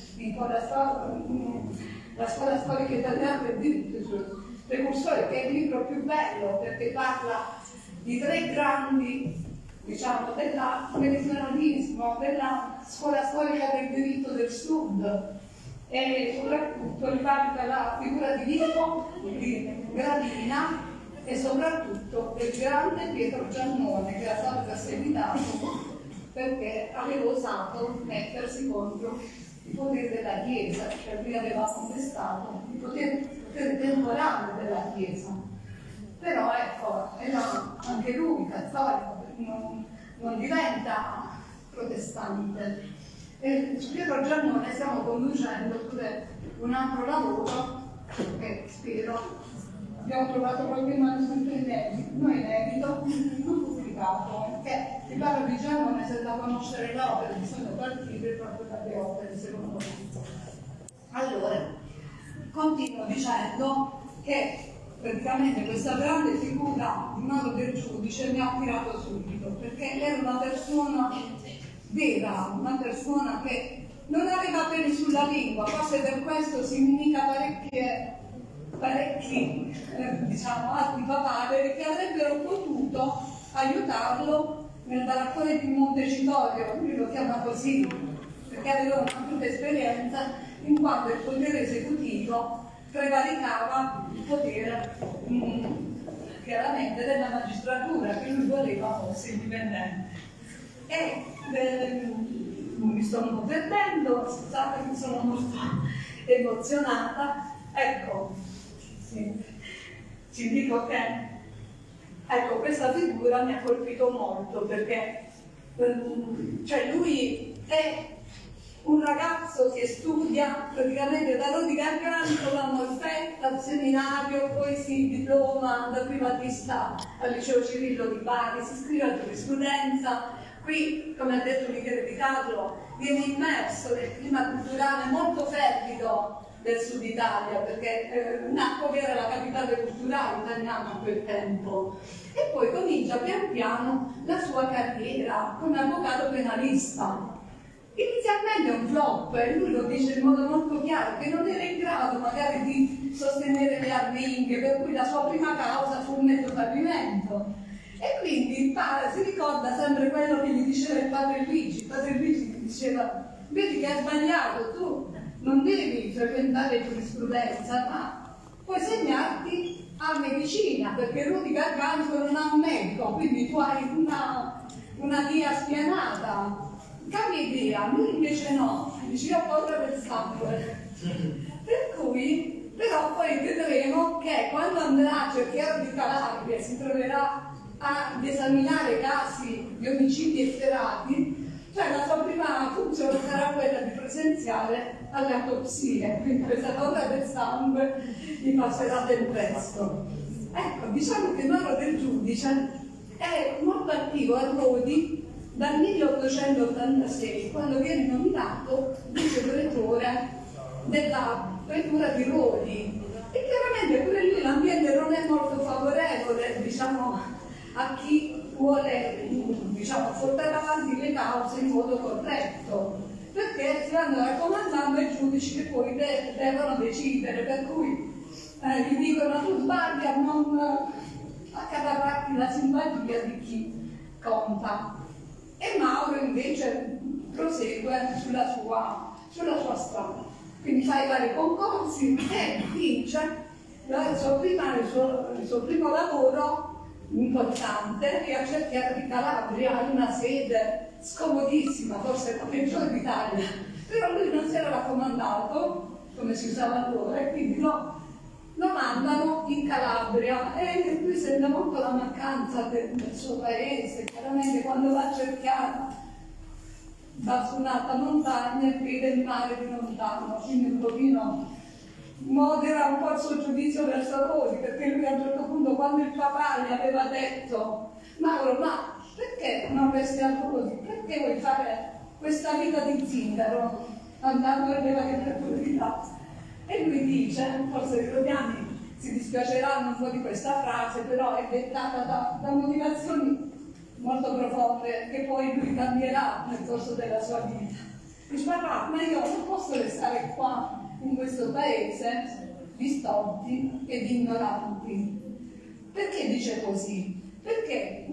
La scuola storica italiana del diritto, il suo precursore, che è il libro più bello perché parla di 3 grandi, diciamo, del meridionalismo, della scuola storica del diritto del sud, e soprattutto rivalita la figura di Vico, di Gravina, e soprattutto del grande Pietro Giannone, che era stato perseguitato perché aveva osato mettersi contro i poteri della Chiesa, cioè lui aveva contestato il potere temporale della Chiesa. Però ecco, era anche lui cattolico, non diventa protestante. E su Pietro Giannone stiamo conducendo pure un altro lavoro che spero abbiamo trovato qualche manoscritto inedito, non pubblicato, perché si parla di Giannone senza conoscere l'opera, bisogna partire proprio dalle opere, secondo me. Allora, continuo dicendo che praticamente questa grande figura di Mauro Del Giudice mi ha attirato subito, perché era una persona vera, una persona che non aveva peli sulla lingua, forse per questo si inimica parecchi diciamo, altri papaveri che avrebbero potuto aiutarlo nel baraccone di Montecitorio, lui lo chiama così, perché aveva una brutta esperienza, in quanto il potere esecutivo prevaricava il potere chiaramente della magistratura, che lui voleva fosse indipendente. E mi sto un po' perdendo, scusate, mi sono molto emozionata. Ecco, ci dico che ecco, questa figura mi ha colpito molto, perché cioè lui è un ragazzo che studia praticamente da Rodi Garganico, la Molfetta, al seminario, poi si diploma da privatista al liceo Cirillo di Bari, si iscrive a giurisprudenza. Qui, come ha detto Michele Di Carlo, viene immerso nel clima culturale molto fervido del sud Italia, perché Napoli era la capitale culturale italiana a quel tempo, e poi comincia pian piano la sua carriera come avvocato penalista. Inizialmente è un flop, e lui lo dice in modo molto chiaro, che non era in grado magari di sostenere le arminghe, per cui la sua prima causa fu un netto fallimento. E quindi il padre si ricorda sempre quello che gli diceva il padre Luigi. Il padre Luigi gli diceva: vedi che hai sbagliato, tu non devi frequentare giurisprudenza, ma puoi segnarti a medicina, perché Rodi Garganico non ha un medico, quindi tu hai una via spianata. Cambi idea, lui invece no, dice: io ho paura del sangue. Per cui, però poi vedremo che quando andrà a Cerchiaro di Calabria si troverà ad esaminare casi di omicidi efferati, cioè la sua prima funzione sarà quella di presenziare alle autopsie, quindi questa paura del sangue gli passerà del resto. Ecco, diciamo che Mauro Del Giudice è molto attivo a Rodi dal 1886, quando viene nominato vice direttore della frittura di roghi. E chiaramente pure lì l'ambiente non è molto favorevole, diciamo, a chi vuole, diciamo, portare avanti le cause in modo corretto, perché si vanno raccomandando ai giudici che poi devono decidere, per cui gli dicono tu sbagli a non accaparrarti la simpatia di chi conta. E Mauro invece prosegue sulla sua strada. Quindi fa i vari concorsi e vince il suo primo lavoro importante, che a Cerchiara di Calabria, in una sede scomodissima, forse la peggiore d'Italia, però lui non si era raccomandato, come si usava allora, e quindi lo mandano in Calabria e lui sente molto la mancanza del suo paese. Chiaramente quando va a Cerchiara va su un'alta montagna e vede il mare di lontano, quindi un pochino modera un po' il suo giudizio verso Rodi, perché lui a un certo punto, quando il papà gli aveva detto Mauro, ma perché non resti a Rodi? Perché vuoi fare questa vita di zingaro andando alle varie prefetture? E lui dice, forse i rodiani si dispiaceranno un po' di questa frase, però è dettata da motivazioni molto profonde che poi lui cambierà nel corso della sua vita. Dice, papà, ma io non posso restare qua in questo paese di stolti e di ignoranti. Perché dice così? Perché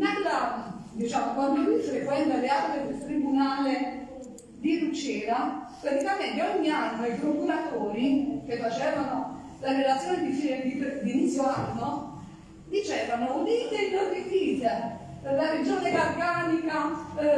quando lui frequenta le aule del tribunale di Rucera, praticamente ogni anno i procuratori che facevano la relazione di inizio anno dicevano udite e non udite. La regione Garganica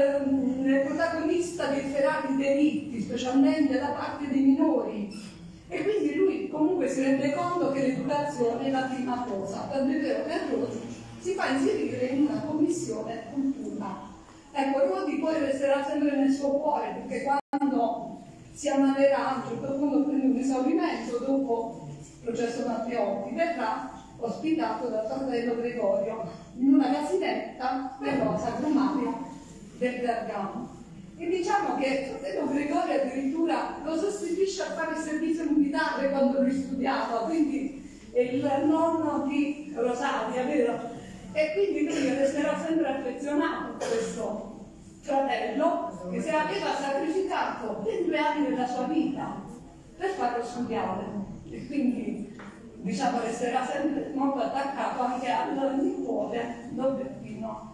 è protagonista di efferati delitti, specialmente da parte dei minori. E quindi lui comunque si rende conto che l'educazione è la prima cosa, tanto è vero che a Rodi si fa inserire in una commissione cultura. Ecco, Rodi poi resterà sempre nel suo cuore, perché quando si ammalerà, a un certo punto prende un esaurimento dopo il processo Matteotti, verrà ospitato dal fratello Gregorio in una casinetta nella Sacromaria del Gargano. E diciamo che il fratello Gregorio addirittura lo sostituisce a fare il servizio militare quando lui studiava, quindi è il nonno di Rosaria, vero? E quindi lui resterà sempre affezionato a questo fratello che si aveva sacrificato 22 anni della sua vita per farlo studiare. E quindi diciamo resterà sempre molto attaccato anche al nipote Robertino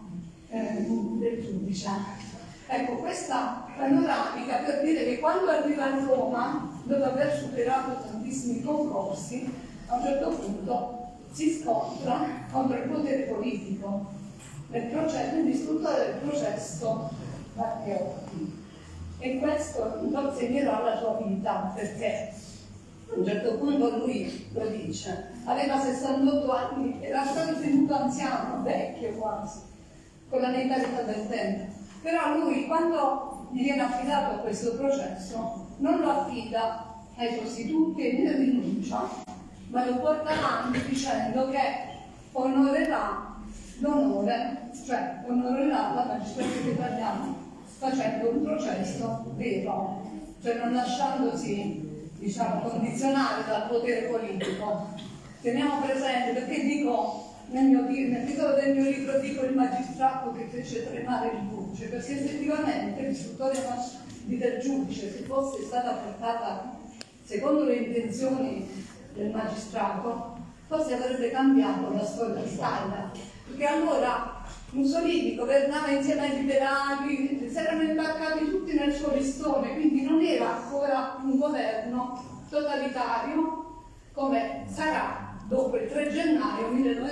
del giudice. Ecco, questa panoramica per dire che quando arriva a Roma, dopo aver superato tantissimi concorsi, a un certo punto si scontra contro il potere politico nell'istruttoria del processo Matteotti. E questo non segnerà la sua vita, perché a un certo punto lui lo dice, aveva 68 anni, era stato tenuto anziano, vecchio quasi, con la mentalità del tempo. Però lui, quando gli viene affidato questo processo, non lo affida ai sostituti e ne rinuncia, ma lo porta avanti dicendo che onorerà l'onore, cioè onorerà la magistratura italiana facendo un processo vero, cioè non lasciandosi, diciamo, condizionare dal potere politico. Teniamo presente, perché dico nel titolo del mio libro dico il magistrato che fece tremare il giudice, perché effettivamente l'istruttoria del giudice, se fosse stata portata secondo le intenzioni del magistrato, forse avrebbe cambiato la storia d'Italia, perché allora Mussolini governava insieme ai liberali, si erano imbarcati tutti nel suo listone, quindi non era ancora un governo totalitario come sarà dopo il 3 gennaio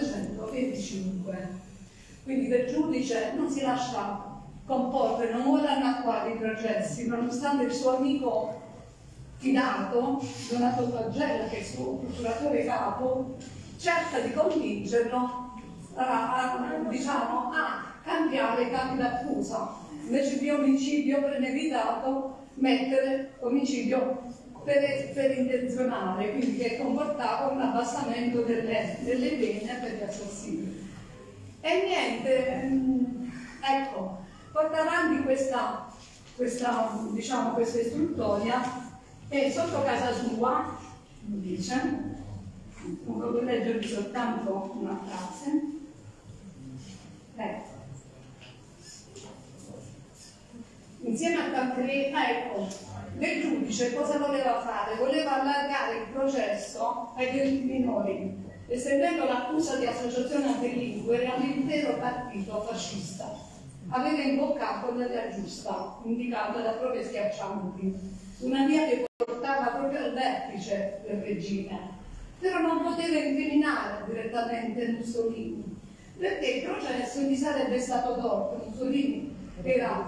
1925. Quindi del giudice non si lascia comporre, non vuole annacquare i processi, nonostante il suo amico fidato, Donato Pagella, che è il suo procuratore capo, cerca di convincerlo a cambiare i capi d'accusa. Invece di omicidio premeditato, mettere omicidio per intenzionale, quindi che comportava un abbassamento delle pene per gli assassini. E niente, ecco, porta avanti questa istruttoria e sotto casa sua dice, voglio leggervi soltanto una frase. Ecco. Insieme a Tancredi, ecco, del giudice cosa voleva fare? Voleva allargare il processo ai delitti minori, estendendo l'accusa di associazione a delinquere all'intero partito fascista. Aveva imboccato la via giusta, indicata da prove schiaccianti, una via che portava proprio al vertice del regime, però non poteva incriminare direttamente Mussolini, perché il processo gli sarebbe stato tolto. Mussolini era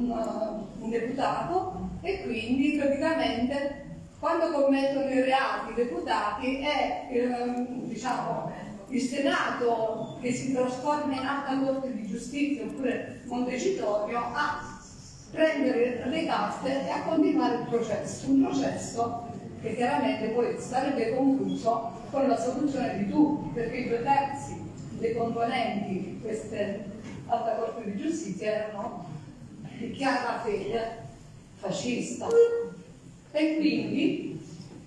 un deputato e quindi praticamente quando commettono i reati i deputati è diciamo, il Senato che si trasforma in alta corte di giustizia oppure Montecitorio a prendere le carte e a continuare il processo, un processo che chiaramente poi sarebbe concluso con la soluzione di tutti, perché i 2/3 dei componenti di questa alta corte di giustizia erano di chiara fede fascista. E quindi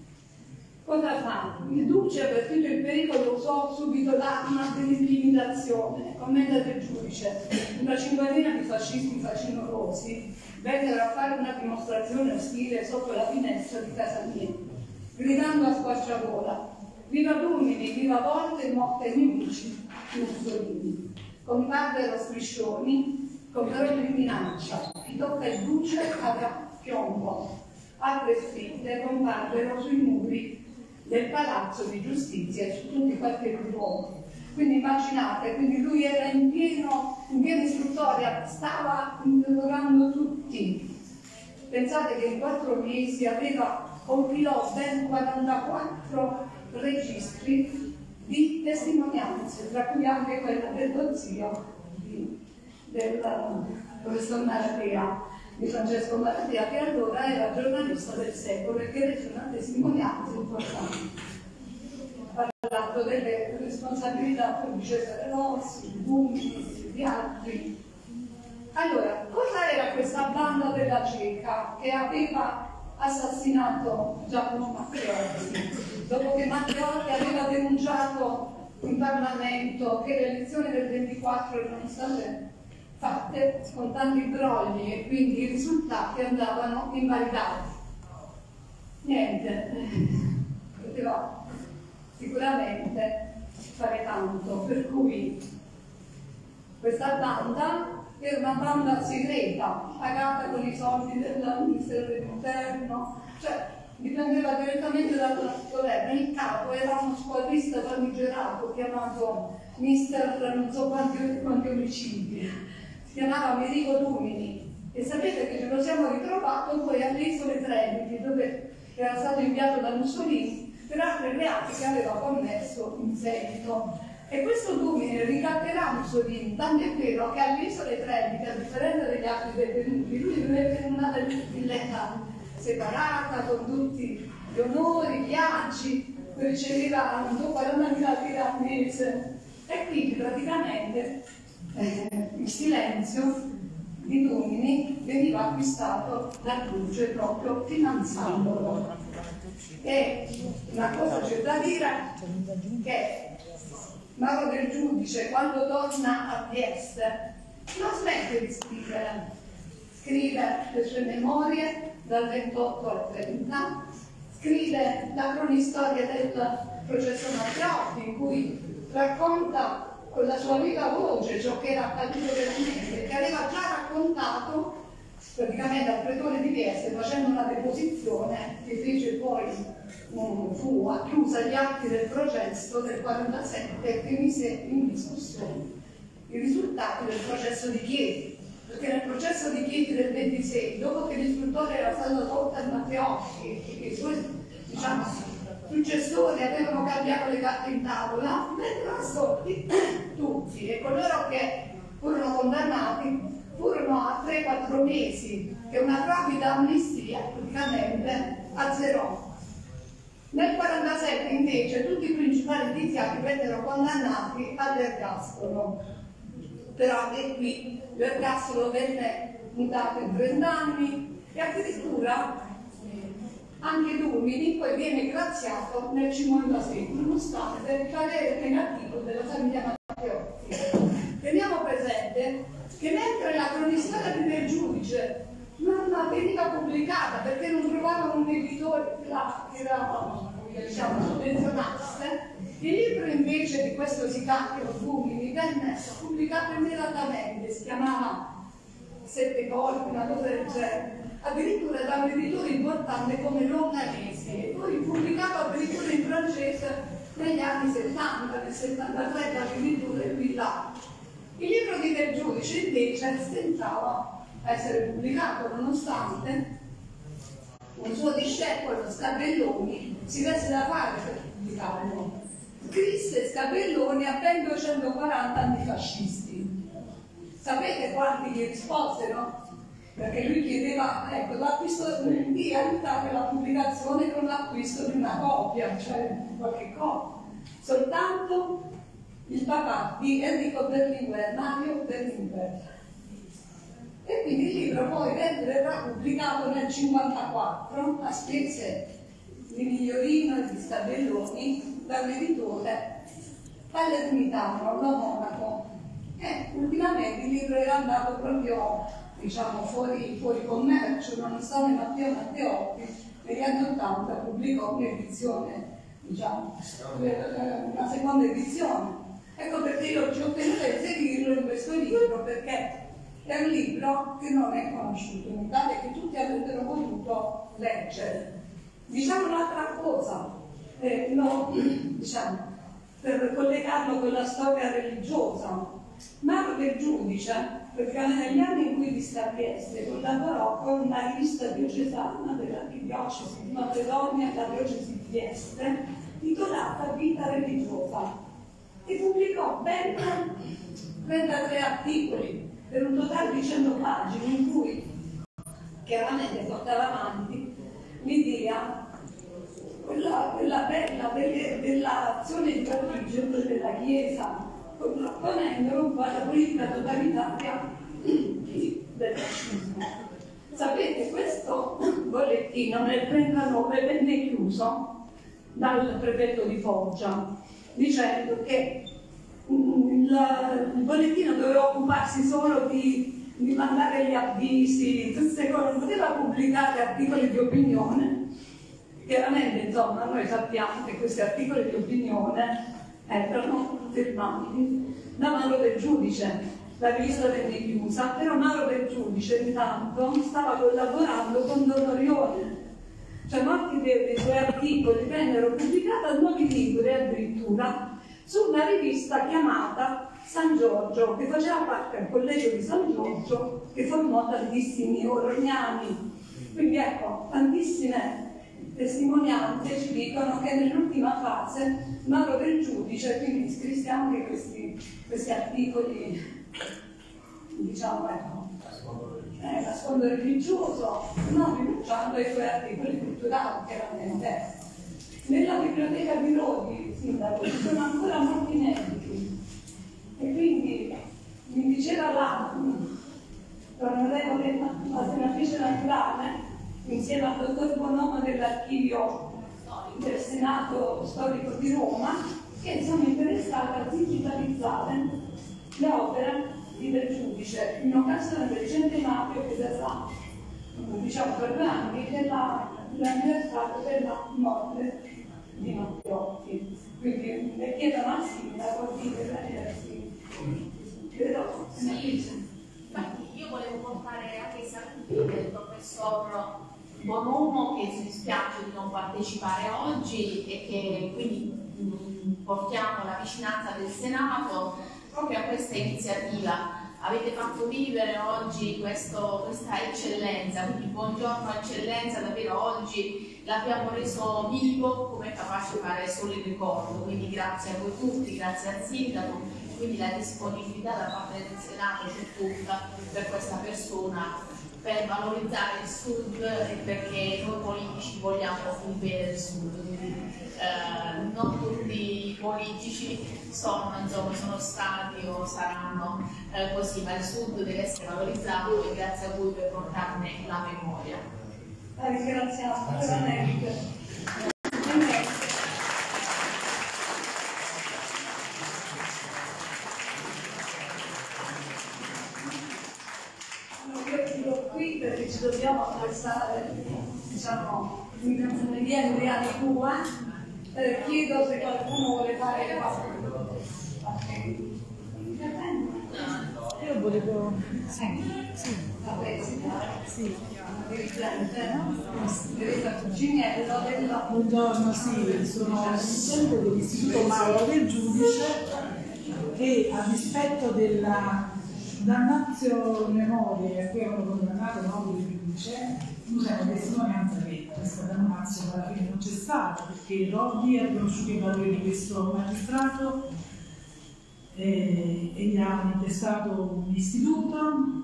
cosa fa? Il duce, avvertito il pericolo, usò subito l'arma dell'intimidazione. Commenta del giudice: una cinquantina di fascisti facinorosi vennero a fare una dimostrazione ostile sotto la finestra di casa mia, gridando a squarciagola: viva Dumini, viva Volte, morte ai nemici di Mussolini. Comparvero striscioni con parole di minaccia: chi tocca il duce avrà piombo. Altre scritte comparvero sui muri del palazzo di giustizia e su tutti i quartieri d'uomo. Quindi immaginate, quindi lui era in piena istruttoria, stava interrogando tutti. Pensate che in 4 mesi compilò ben 44 registri di testimonianze, tra cui anche quella dello zio del professor Maratea, di Francesco Maratea, che allora era giornalista del Secolo e che rese una testimonianza importante. Ha parlato delle responsabilità di Cesare Rossi, di Dumini, di altri. Allora, cosa era questa banda della Ceca che aveva assassinato Giacomo Matteotti, dopo che Matteotti aveva denunciato in Parlamento che le elezioni del 24 erano state fatte con tanti brogli e quindi i risultati andavano invalidati? Niente, poteva sicuramente fare tanto, per cui questa banda era una banda segreta, pagata con i soldi del Ministero dell'Interno, cioè dipendeva direttamente dal governo. Il capo era uno squadrista famigerato chiamato Mister non so quanti omicidi, si chiamava Amerigo Dumini, e sapete che ce lo siamo ritrovato poi alle Isole Tremiti, dove era stato inviato da Mussolini per altri reati che aveva commesso in seguito. E questo Dumini ricatterà Mussolini, tanto è vero che alle Isole Tremiti, a differenza degli altri detenuti, lui viveva in una villetta separata, con tutti gli onori, i viaggi, riceveva non so 40.000 lire al mese, e quindi praticamente il silenzio di Dumini veniva acquistato dal duce proprio finanziandolo. E una cosa c'è da dire, che Mauro del Giudice, quando torna a Trieste, non smette di scrivere. Scrive le sue memorie dal 28 al 30, scrive la cronistoria del processo Matteotti, in cui racconta con la sua viva voce ciò che era accaduto veramente, che aveva già raccontato praticamente al pretore di Trieste facendo una deposizione che fece poi fu chiusa gli atti del processo del 47 che mise in discussione i risultati del processo di Chieti, perché nel processo di Chieti del 26, dopo che l'istruttore era stato tolto a Matteotti e che i suoi successori avevano cambiato le carte in tavola, vennero assolti tutti, e coloro che furono condannati furono a 3-4 mesi, che una rapida amnistia praticamente azzerò. Nel 1947 invece tutti i principali indiziati vennero condannati all'ergastolo, però anche qui l'ergastolo venne mutato in 30 anni e addirittura anche Dumini poi viene graziato nel 1956, nonostante il parere negativo della famiglia Matteotti. Teniamo presente che mentre la cronistoria del giudice non veniva pubblicata perché non trovavano un editore che la diciamo, sovvenzionasse, il libro invece di questo sicario Dumini venne pubblicato immediatamente, si chiamava Sette colpi, una cosa del genere, addirittura da un editore importante come Longanesi, e poi pubblicato addirittura in francese negli anni 70, nel 73 addirittura il Village. Il libro di Del Giudice invece stentava a essere pubblicato nonostante un suo discepolo Scabelloni si desse da fare per pubblicarlo. Scrisse Scabelloni a ben 240 antifascisti. Sapete quanti gli risposero? Perché lui chiedeva, ecco, l'acquisto di aiutare la pubblicazione con l'acquisto di una copia, cioè qualche copia. Soltanto il papà di Enrico Berlinguer, Mario Berlinguer. E quindi il libro poi verrà pubblicato nel 1954 a spese di Migliorino e di Scabelloni da un editore palermitano, da Monaco. E ultimamente il libro era andato proprio, diciamo, fuori commercio, nonostante Matteo Matteotti negli anni 80 pubblicò un'edizione, diciamo, una seconda edizione. Ecco perché io ci ho tenuto a inserirlo in questo libro, perché è un libro che non è conosciuto in Italia e che tutti avrebbero voluto leggere. Diciamo un'altra cosa, diciamo, per collegarlo con la storia religiosa. Mauro Del Giudice, perché negli anni in cui visse a Trieste, collaborò con una rivista diocesana della diocesi di Macedonia e la diocesi di Trieste, titolata Vita Religiosa, e pubblicò ben 33 articoli per un totale di 100 pagine in cui chiaramente portava avanti l'idea, quella bella dell'azione di Parigi della Chiesa, contrapponendolo un po' alla politica totalitaria del fascismo. Sapete, questo bollettino nel 1939 venne chiuso dal prefetto di Foggia, dicendo che il bollettino doveva occuparsi solo di mandare gli avvisi, tutte queste cose, non poteva pubblicare articoli di opinione. Chiaramente, insomma, noi sappiamo che questi articoli di opinione erano firmati da Mauro Del Giudice. La rivista venne chiusa, però Mauro Del Giudice intanto stava collaborando con Don Orione. Cioè molti dei suoi articoli vennero pubblicati a Nuovi Liguri addirittura su una rivista chiamata San Giorgio, che faceva parte del collegio di San Giorgio, che formò tantissimi orognani. Quindi ecco, tantissime testimonianze ci dicono che nell'ultima fase Mauro Del Giudice quindi scrisse anche questi articoli, diciamo, ecco, a sfondo religioso, non rinunciando ai suoi articoli culturali, chiaramente. Nella biblioteca di Rodi, sindaco, ci sono ancora molti inediti, e quindi mi diceva l'onorevole, la senatrice Naturale, insieme al dottor Bonomo dell'archivio del Senato Storico di Roma, che sono interessati a digitalizzare le opere di Del Giudice in occasione del centenario che verrà, diciamo, per 2 anni dell'anniversario della morte di Matteotti. Quindi le chiedono al sindaco di vedersi. Credo, senatrice. Infatti io volevo portare anche i saluti del professor Bonomo, che si dispiace di non partecipare oggi e che quindi portiamo la vicinanza del Senato proprio a questa iniziativa. Avete fatto vivere oggi questa eccellenza, quindi buongiorno eccellenza, davvero oggi l'abbiamo reso vivo come è capace fare solo il ricordo, quindi grazie a voi tutti, grazie al sindaco, quindi la disponibilità da parte del Senato c'è tutta per questa persona, per valorizzare il Sud e perché noi politici vogliamo il bene del Sud. Non tutti i politici sono stati o saranno così, ma il Sud deve essere valorizzato e grazie a voi per portarne la memoria. La ringraziamo veramente. Io chiudo qui perché ci dobbiamo attrezzare, diciamo, in canzoneria in reale tua. Chiedo se qualcuno vuole fare Io volevo... la presida, dirigente, Teresa Cuciniello della... Buongiorno, sì, sono assistente dell'Istituto Mauro del Giudice e a dispetto della dannazio memoria a cui avevano condannato Mauro del Giudice, noi siamo testimonianza che questa dannazio alla fine non c'è stata, perché Rodi ha conosciuto i valori di questo magistrato e gli ha intestato un istituto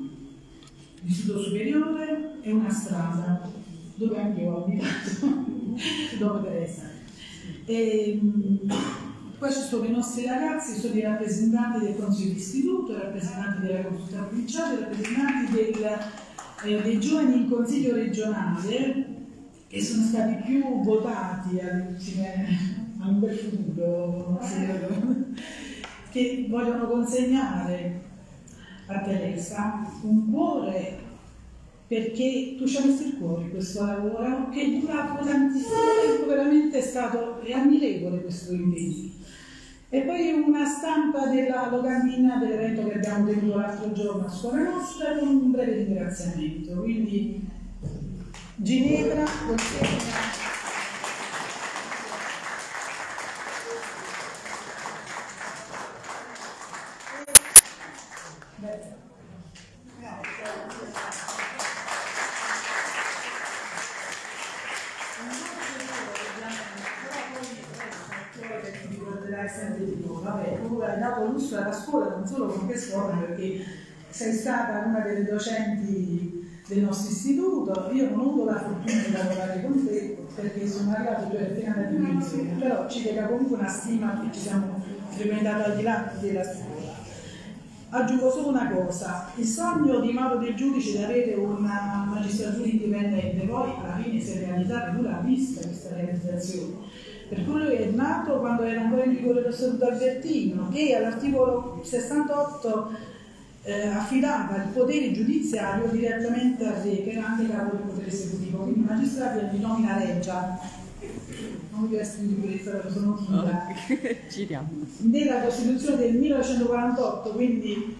superiore e una strada dove anche io ho abitato dopo Teresa. Poi ci sono i nostri ragazzi, sono i rappresentanti del Consiglio d'Istituto, i rappresentanti della Consulta Provinciale, i rappresentanti dei giovani in Consiglio regionale, che sono stati più votati a un bel futuro, che vogliono consegnare a Teresa un cuore, perché tu ci hai messo il cuore in questo lavoro che è durato tantissimo tempo, veramente è stato ammirevole questo impegno. E poi una stampa della locandina dell'evento che abbiamo tenuto l'altro giorno a scuola nostra con un breve ringraziamento. Quindi Ginevra consegna. Vabbè, tu hai dato lustro alla scuola non solo con quest'opera, perché sei stata una delle docenti del nostro istituto. Io non ho avuto la fortuna di lavorare con te perché sono arrivato più appena da dimensione, però ci lega comunque una stima che ci siamo frequentati al di là della scuola. Aggiungo solo una cosa: il sogno di Mauro del Giudice di avere una magistratura indipendente poi alla fine si è realizzato, tu l'hai vista questa realizzazione. Per cui lui è nato quando era ancora in vigore lo Statuto Albertino, che all'articolo 68 affidava il potere giudiziario direttamente al re, che era anche capo del potere esecutivo, quindi i magistrati di nomina reggia. Non voglio essere in sicurezza, sono finita. Nella Costituzione del 1948, quindi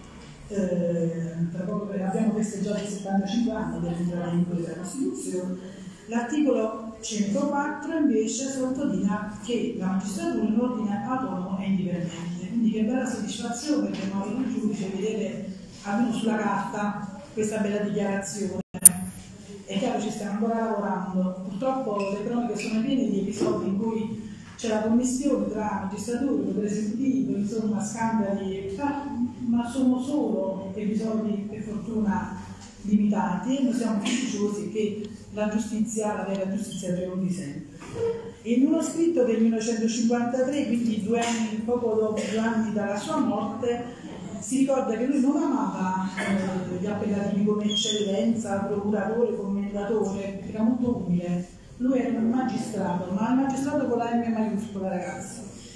tra poco abbiamo festeggiato i 75 anni dell'entrata in vigore della Costituzione. L'articolo 104 invece sottolinea che la magistratura è un ordine autonomo e indipendente, quindi che bella soddisfazione per Mauro del Giudice vedere almeno sulla carta questa bella dichiarazione. È chiaro, ci stiamo ancora lavorando, purtroppo le cronache sono piene di episodi in cui c'è la commissione tra magistratura, potere esecutivo, insomma scandali, ma sono solo episodi per fortuna limitati e noi siamo fiduciosi che la giustizia, la vera giustizia prevalga sempre. In uno scritto del 1953, quindi poco dopo 2 anni dalla sua morte, si ricorda che lui non amava gli appellativi come eccellenza, procuratore, commendatore, era molto umile. Lui era un magistrato, ma un magistrato con la M maiuscola, ragazzi.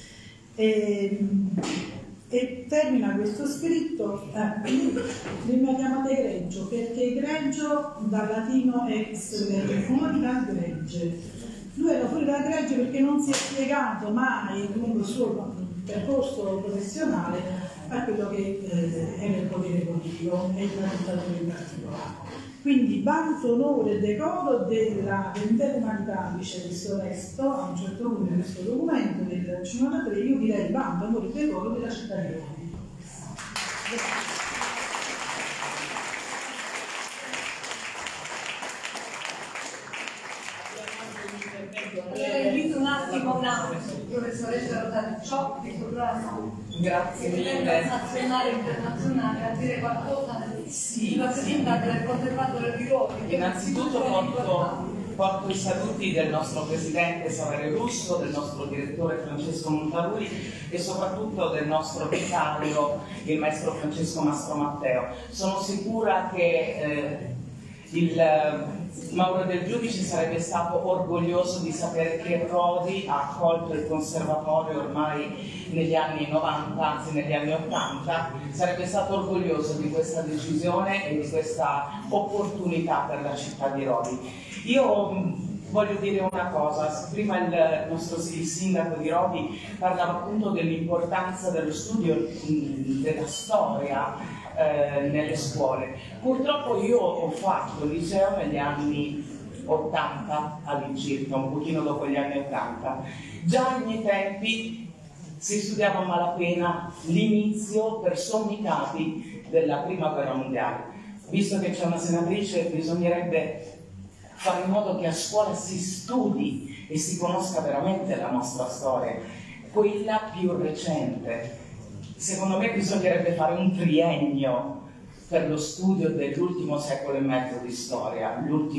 E termina questo scritto, mi chiamate egregio, perché egregio dal latino ex gregge, fuori dal gregge. Lui era fuori dal gregge perché non si è spiegato mai lungo il suo percorso professionale a quello che era il potere politico e la dittatura in particolare. Quindi vanto, onore e decoro dell'intera umanità, dice questo testo, a un certo punto in questo documento del 53, io direi vanto, onore e decoro della città di Roma. Invito un attimo una professoressa Rotacciotti, sovrano nazionale e internazionale, a dire qualcosa sulla presenza del conservatore di Roma. Innanzitutto porto i saluti del nostro presidente Saverio Russo, del nostro direttore Francesco Montaluri e soprattutto del nostro vicario, il maestro Francesco Mastro Matteo. Sono sicura che Mauro Del Giudice sarebbe stato orgoglioso di sapere che Rodi ha accolto il conservatorio ormai negli anni 90, anzi negli anni 80, sarebbe stato orgoglioso di questa decisione e di questa opportunità per la città di Rodi. Io voglio dire una cosa, prima il sindaco di Rodi parlava appunto dell'importanza dello studio della storia nelle scuole. Purtroppo io ho fatto il liceo negli anni 80 all'incirca, un pochino dopo gli anni 80. Già ai miei tempi si studiava a malapena l'inizio per sommi capi della prima guerra mondiale. Visto che c'è una senatrice, bisognerebbe fare in modo che a scuola si studi e si conosca veramente la nostra storia, quella più recente. Secondo me bisognerebbe fare un triennio per lo studio dell'ultimo secolo e mezzo di storia,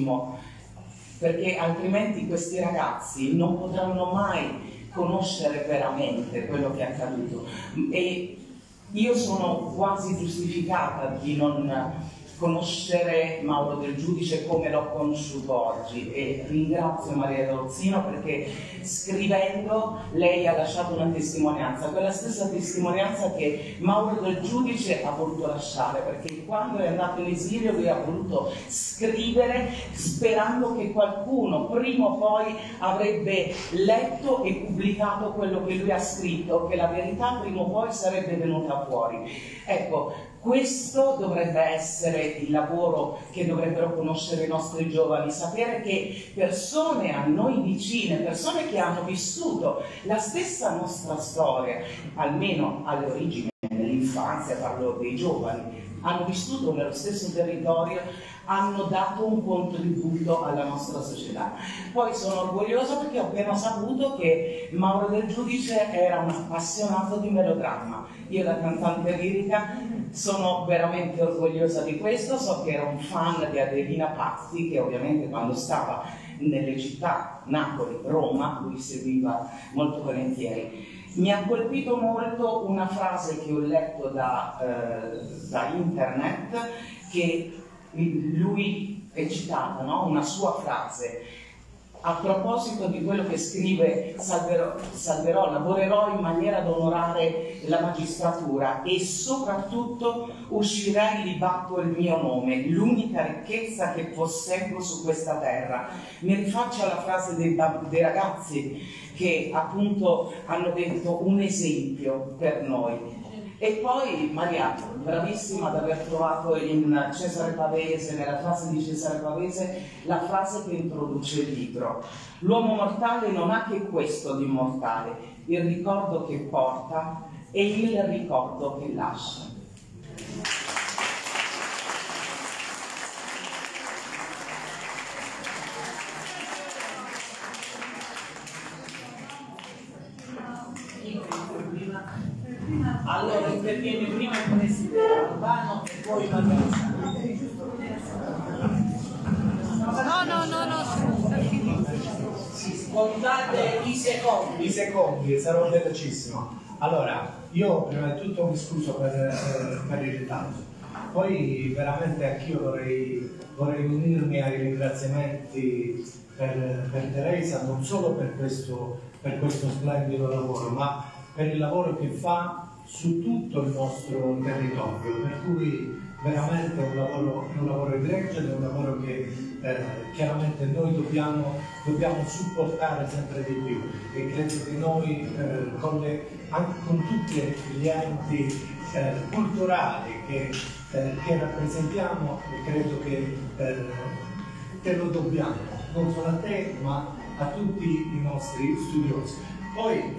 perché altrimenti questi ragazzi non potranno mai conoscere veramente quello che è accaduto. E io sono quasi giustificata di non conoscere Mauro Del Giudice come l'ho conosciuto oggi, e ringrazio Maria D'Orzino perché scrivendo lei ha lasciato una testimonianza, quella stessa testimonianza che Mauro Del Giudice ha voluto lasciare, perché quando è andato in esilio lui ha voluto scrivere sperando che qualcuno prima o poi avrebbe letto e pubblicato quello che lui ha scritto, che la verità prima o poi sarebbe venuta fuori. Ecco, questo dovrebbe essere il lavoro che dovrebbero conoscere i nostri giovani, sapere che persone a noi vicine, persone che hanno vissuto la stessa nostra storia, almeno alle origini, nell'infanzia, parlo dei giovani, hanno vissuto nello stesso territorio, hanno dato un contributo alla nostra società. Poi sono orgogliosa perché ho appena saputo che Mauro Del Giudice era un appassionato di melodramma. Io da cantante lirica sono veramente orgogliosa di questo, so che era un fan di Adelina Pazzi, che ovviamente quando stava nelle città, Napoli, Roma, lui seguiva molto volentieri. Mi ha colpito molto una frase che ho letto da internet, che lui è citata, no? Una sua frase a proposito di quello che scrive Salverò, lavorerò in maniera da onorare la magistratura e soprattutto uscirei li batto il mio nome, l'unica ricchezza che posseggo su questa terra. Mi rifaccio alla frase dei ragazzi che appunto hanno detto un esempio per noi. E poi Maria, bravissima ad aver trovato in Cesare Pavese, nella frase di Cesare Pavese, la frase che introduce il libro. L'uomo mortale non ha che questo di immortale, il ricordo che porta e il ricordo che lascia. Allora interviene prima il presidente Albano e poi Margarita. Contate i secondi. I secondi, sarò velocissimo. Allora, io prima di tutto mi scuso per il ritardo. Poi veramente anch'io vorrei unirmi ai ringraziamenti per Teresa, non solo per questo splendido lavoro, ma per il lavoro che fa su tutto il nostro territorio, per cui veramente è un lavoro egregio ed è un lavoro che chiaramente noi dobbiamo supportare sempre di più, e credo che noi anche con tutti gli enti culturali che rappresentiamo, credo che te lo dobbiamo, non solo a te ma a tutti i nostri studiosi. Poi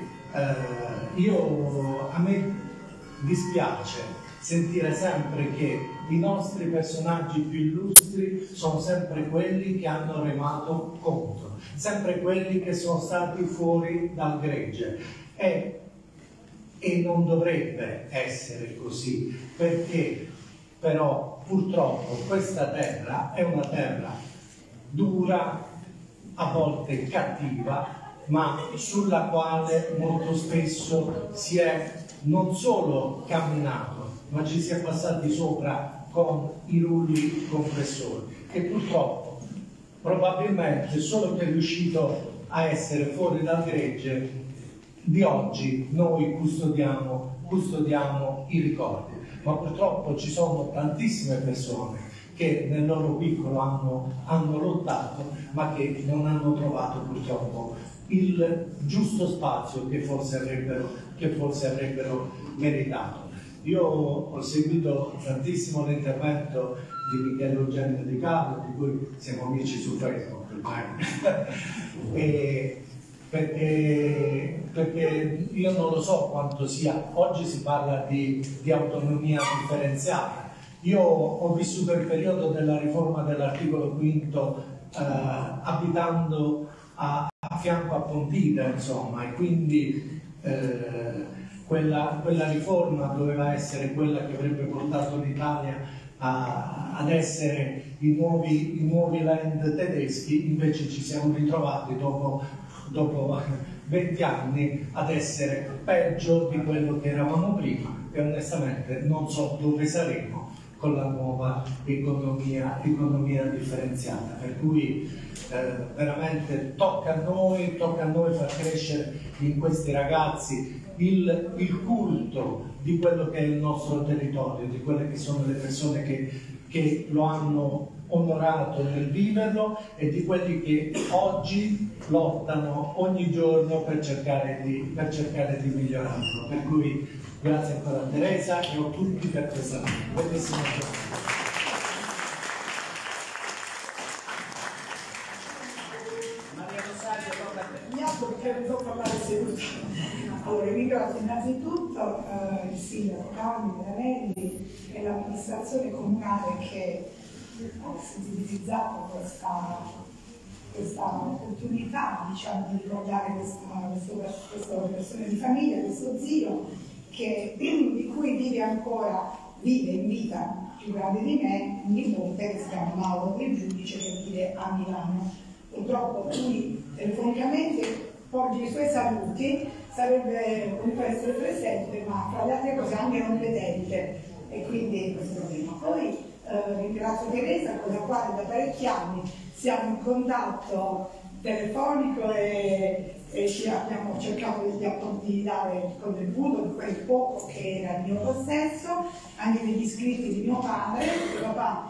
a me dispiace sentire sempre che i nostri personaggi più illustri sono sempre quelli che hanno remato contro, sempre quelli che sono stati fuori dal gregge, e non dovrebbe essere così, perché però purtroppo questa terra è una terra dura, a volte cattiva, ma sulla quale molto spesso si è non solo camminato, ma ci si è passati sopra con i rulli compressori, che purtroppo probabilmente solo che è riuscito a essere fuori dal gregge di oggi noi custodiamo i ricordi, ma purtroppo ci sono tantissime persone che nel loro piccolo hanno lottato, ma che non hanno trovato purtroppo il giusto spazio che forse avrebbero meritato. Io ho seguito tantissimo l'intervento di Michele Eugenio Di Carlo, di cui siamo amici su Facebook ormai, perché io non lo so quanto sia, oggi si parla di autonomia differenziata. Io ho vissuto il periodo della riforma dell'articolo 5 abitando a fianco a Pontida, insomma, e quindi quella riforma doveva essere quella che avrebbe portato l'Italia ad essere i nuovi land tedeschi. Invece ci siamo ritrovati dopo 20 anni ad essere peggio di quello che eravamo prima, e onestamente non so dove saremo con la nuova economia differenziata, per cui veramente tocca a noi far crescere in questi ragazzi il culto di quello che è il nostro territorio, di quelle che sono le persone che lo hanno onorato nel viverlo, e di quelli che oggi lottano ogni giorno per cercare di migliorarlo. Per cui grazie ancora a Teresa e a tutti per questa bellissima giornata. Mi auguro che non devo parlare seduta. Allora, ringrazio innanzitutto il sindaco Carmi Milanelli e l'amministrazione comunale che ha sensibilizzato questa opportunità, diciamo, di ricordare questa persona di famiglia, questo zio di cui vive in vita più grande di me, un nipote che si chiama Mauro Del Giudice, che vive a Milano. Purtroppo lui telefonicamente porge i suoi saluti, sarebbe voluto essere presente, ma tra le altre cose anche non vedente, e quindi questo problema. Poi ringrazio Teresa, con la quale da parecchi anni siamo in contatto telefonico e abbiamo cercato di dare il contributo di quel poco che era il mio possesso, anche degli iscritti di mio padre, perché papà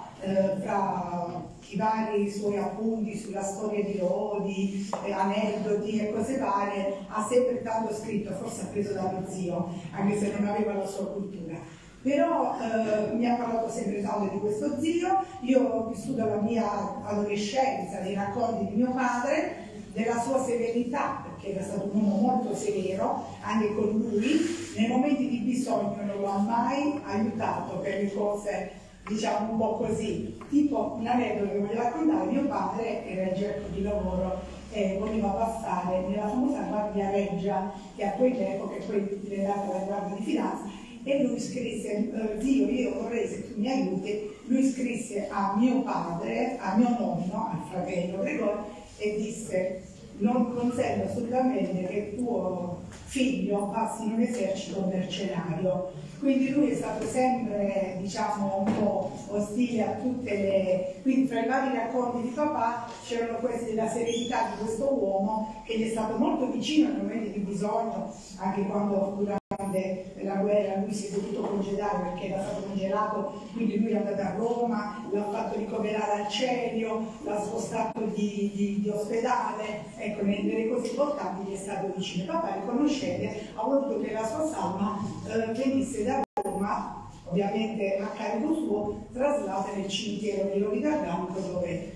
tra i vari suoi appunti sulla storia di Lodi, aneddoti e cose varie, ha sempre tanto scritto, forse ha preso dallo zio, anche se non aveva la sua cultura. Però mi ha parlato sempre tanto di questo zio. Io ho vissuto la mia adolescenza nei racconti di mio padre, della sua severità, perché era stato un uomo molto severo anche con lui, nei momenti di bisogno non lo ha mai aiutato per le cose, diciamo, un po' così. Tipo un aneddoto che voglio raccontare: mio padre era in cerco di lavoro e voleva passare nella famosa Guardia Reggia, che a quell'epoca poi diventata la Guardia di Finanza, e lui scrisse: zio, io vorrei se tu mi aiuti. Lui scrisse a mio padre, a mio nonno, al fratello Gregorio, e disse: non consento assolutamente che tuo figlio passi in un esercito mercenario. Quindi lui è stato sempre, diciamo, un po' ostile a tutte le... Quindi tra i vari racconti di papà c'erano questi della serenità di questo uomo, che gli è stato molto vicino nei momenti di bisogno, anche quando durante la guerra lui si è dovuto congedare perché era stato congelato, quindi lui è andato a Roma, l'ha fatto ricoverare al Celio, l'ha spostato di ospedale, ecco, nelle cose importanti gli è stato vicino. Papà, riconoscete, ha voluto che la sua salma venisse da Roma, ovviamente a carico suo, traslata nel cimitero di Lodi Garganico, dove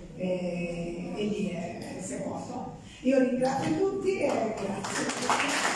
egli è sepolto. Io ringrazio tutti e grazie.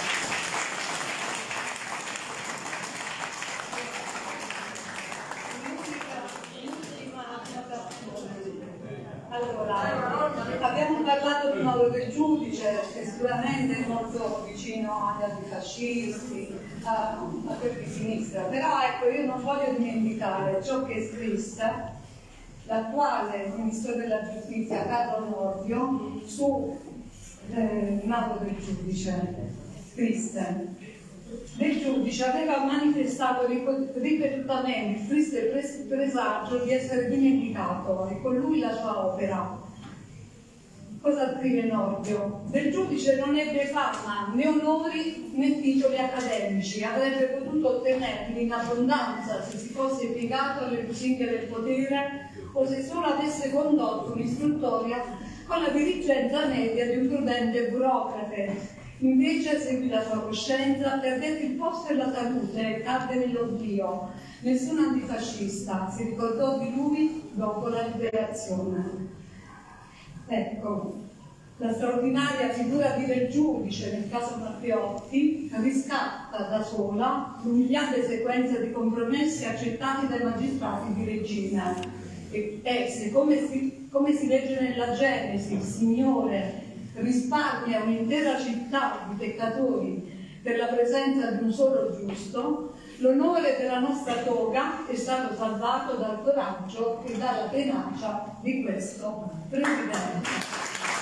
Allora, abbiamo parlato di Mauro Del Giudice, che sicuramente è molto vicino agli antifascisti, a quelli di sinistra, però ecco, io non voglio dimenticare ciò che scrisse l'attuale Ministro della Giustizia Carlo Nordio su Mauro Del Giudice. Scrisse: del giudice aveva manifestato ripetutamente il triste presagio di essere dimenticato e con lui la sua opera. Cosa scrive Nordio? Del giudice non ebbe fama, né onori né titoli accademici, avrebbe potuto ottenerli in abbondanza se si fosse piegato alle lusinghe del potere o se solo avesse condotto un'istruttoria con la dirigenza media di un prudente burocrate. Invece seguì la sua coscienza, perdette il posto e la salute, cadde nell'oblio. Nessun antifascista si ricordò di lui dopo la liberazione. Ecco, la straordinaria figura di Del Giudice nel caso Matteotti riscatta da sola l'umiliante sequenza di compromessi accettati dai magistrati di regime. E se, come si legge nella Genesi, il Signore risparmia un'intera città di peccatori per la presenza di un solo giusto, l'onore della nostra toga è stato salvato dal coraggio e dalla tenacia di questo Presidente.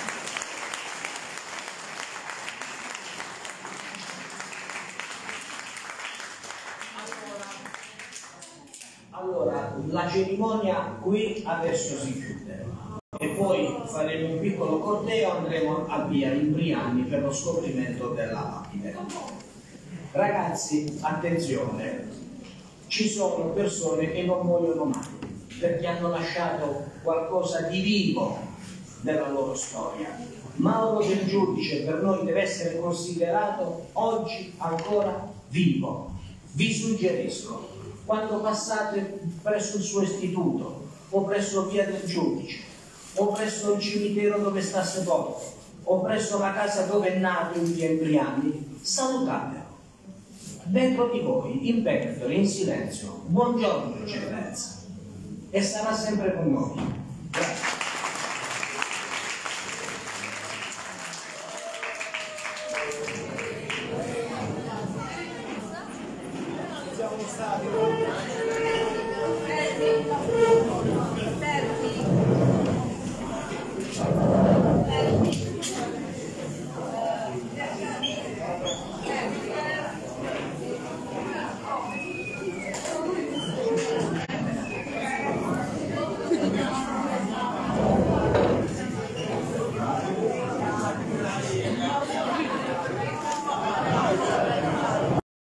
Allora, la cerimonia qui adesso si chiude e poi faremo un piccolo corteo, andremo a via Imbriani per lo scoprimento della lapide. Ragazzi, attenzione, ci sono persone che non muoiono mai perché hanno lasciato qualcosa di vivo nella loro storia. Mauro Del Giudice per noi deve essere considerato oggi ancora vivo. Vi suggerisco, quando passate presso il suo istituto o presso via Del Giudice o presso il cimitero dove sta sepolto o presso la casa dove è nato in via Imbriani, salutatelo dentro di voi, in pectore, in silenzio. Buongiorno eccellenza, e sarà sempre con noi. Grazie. Siamo stati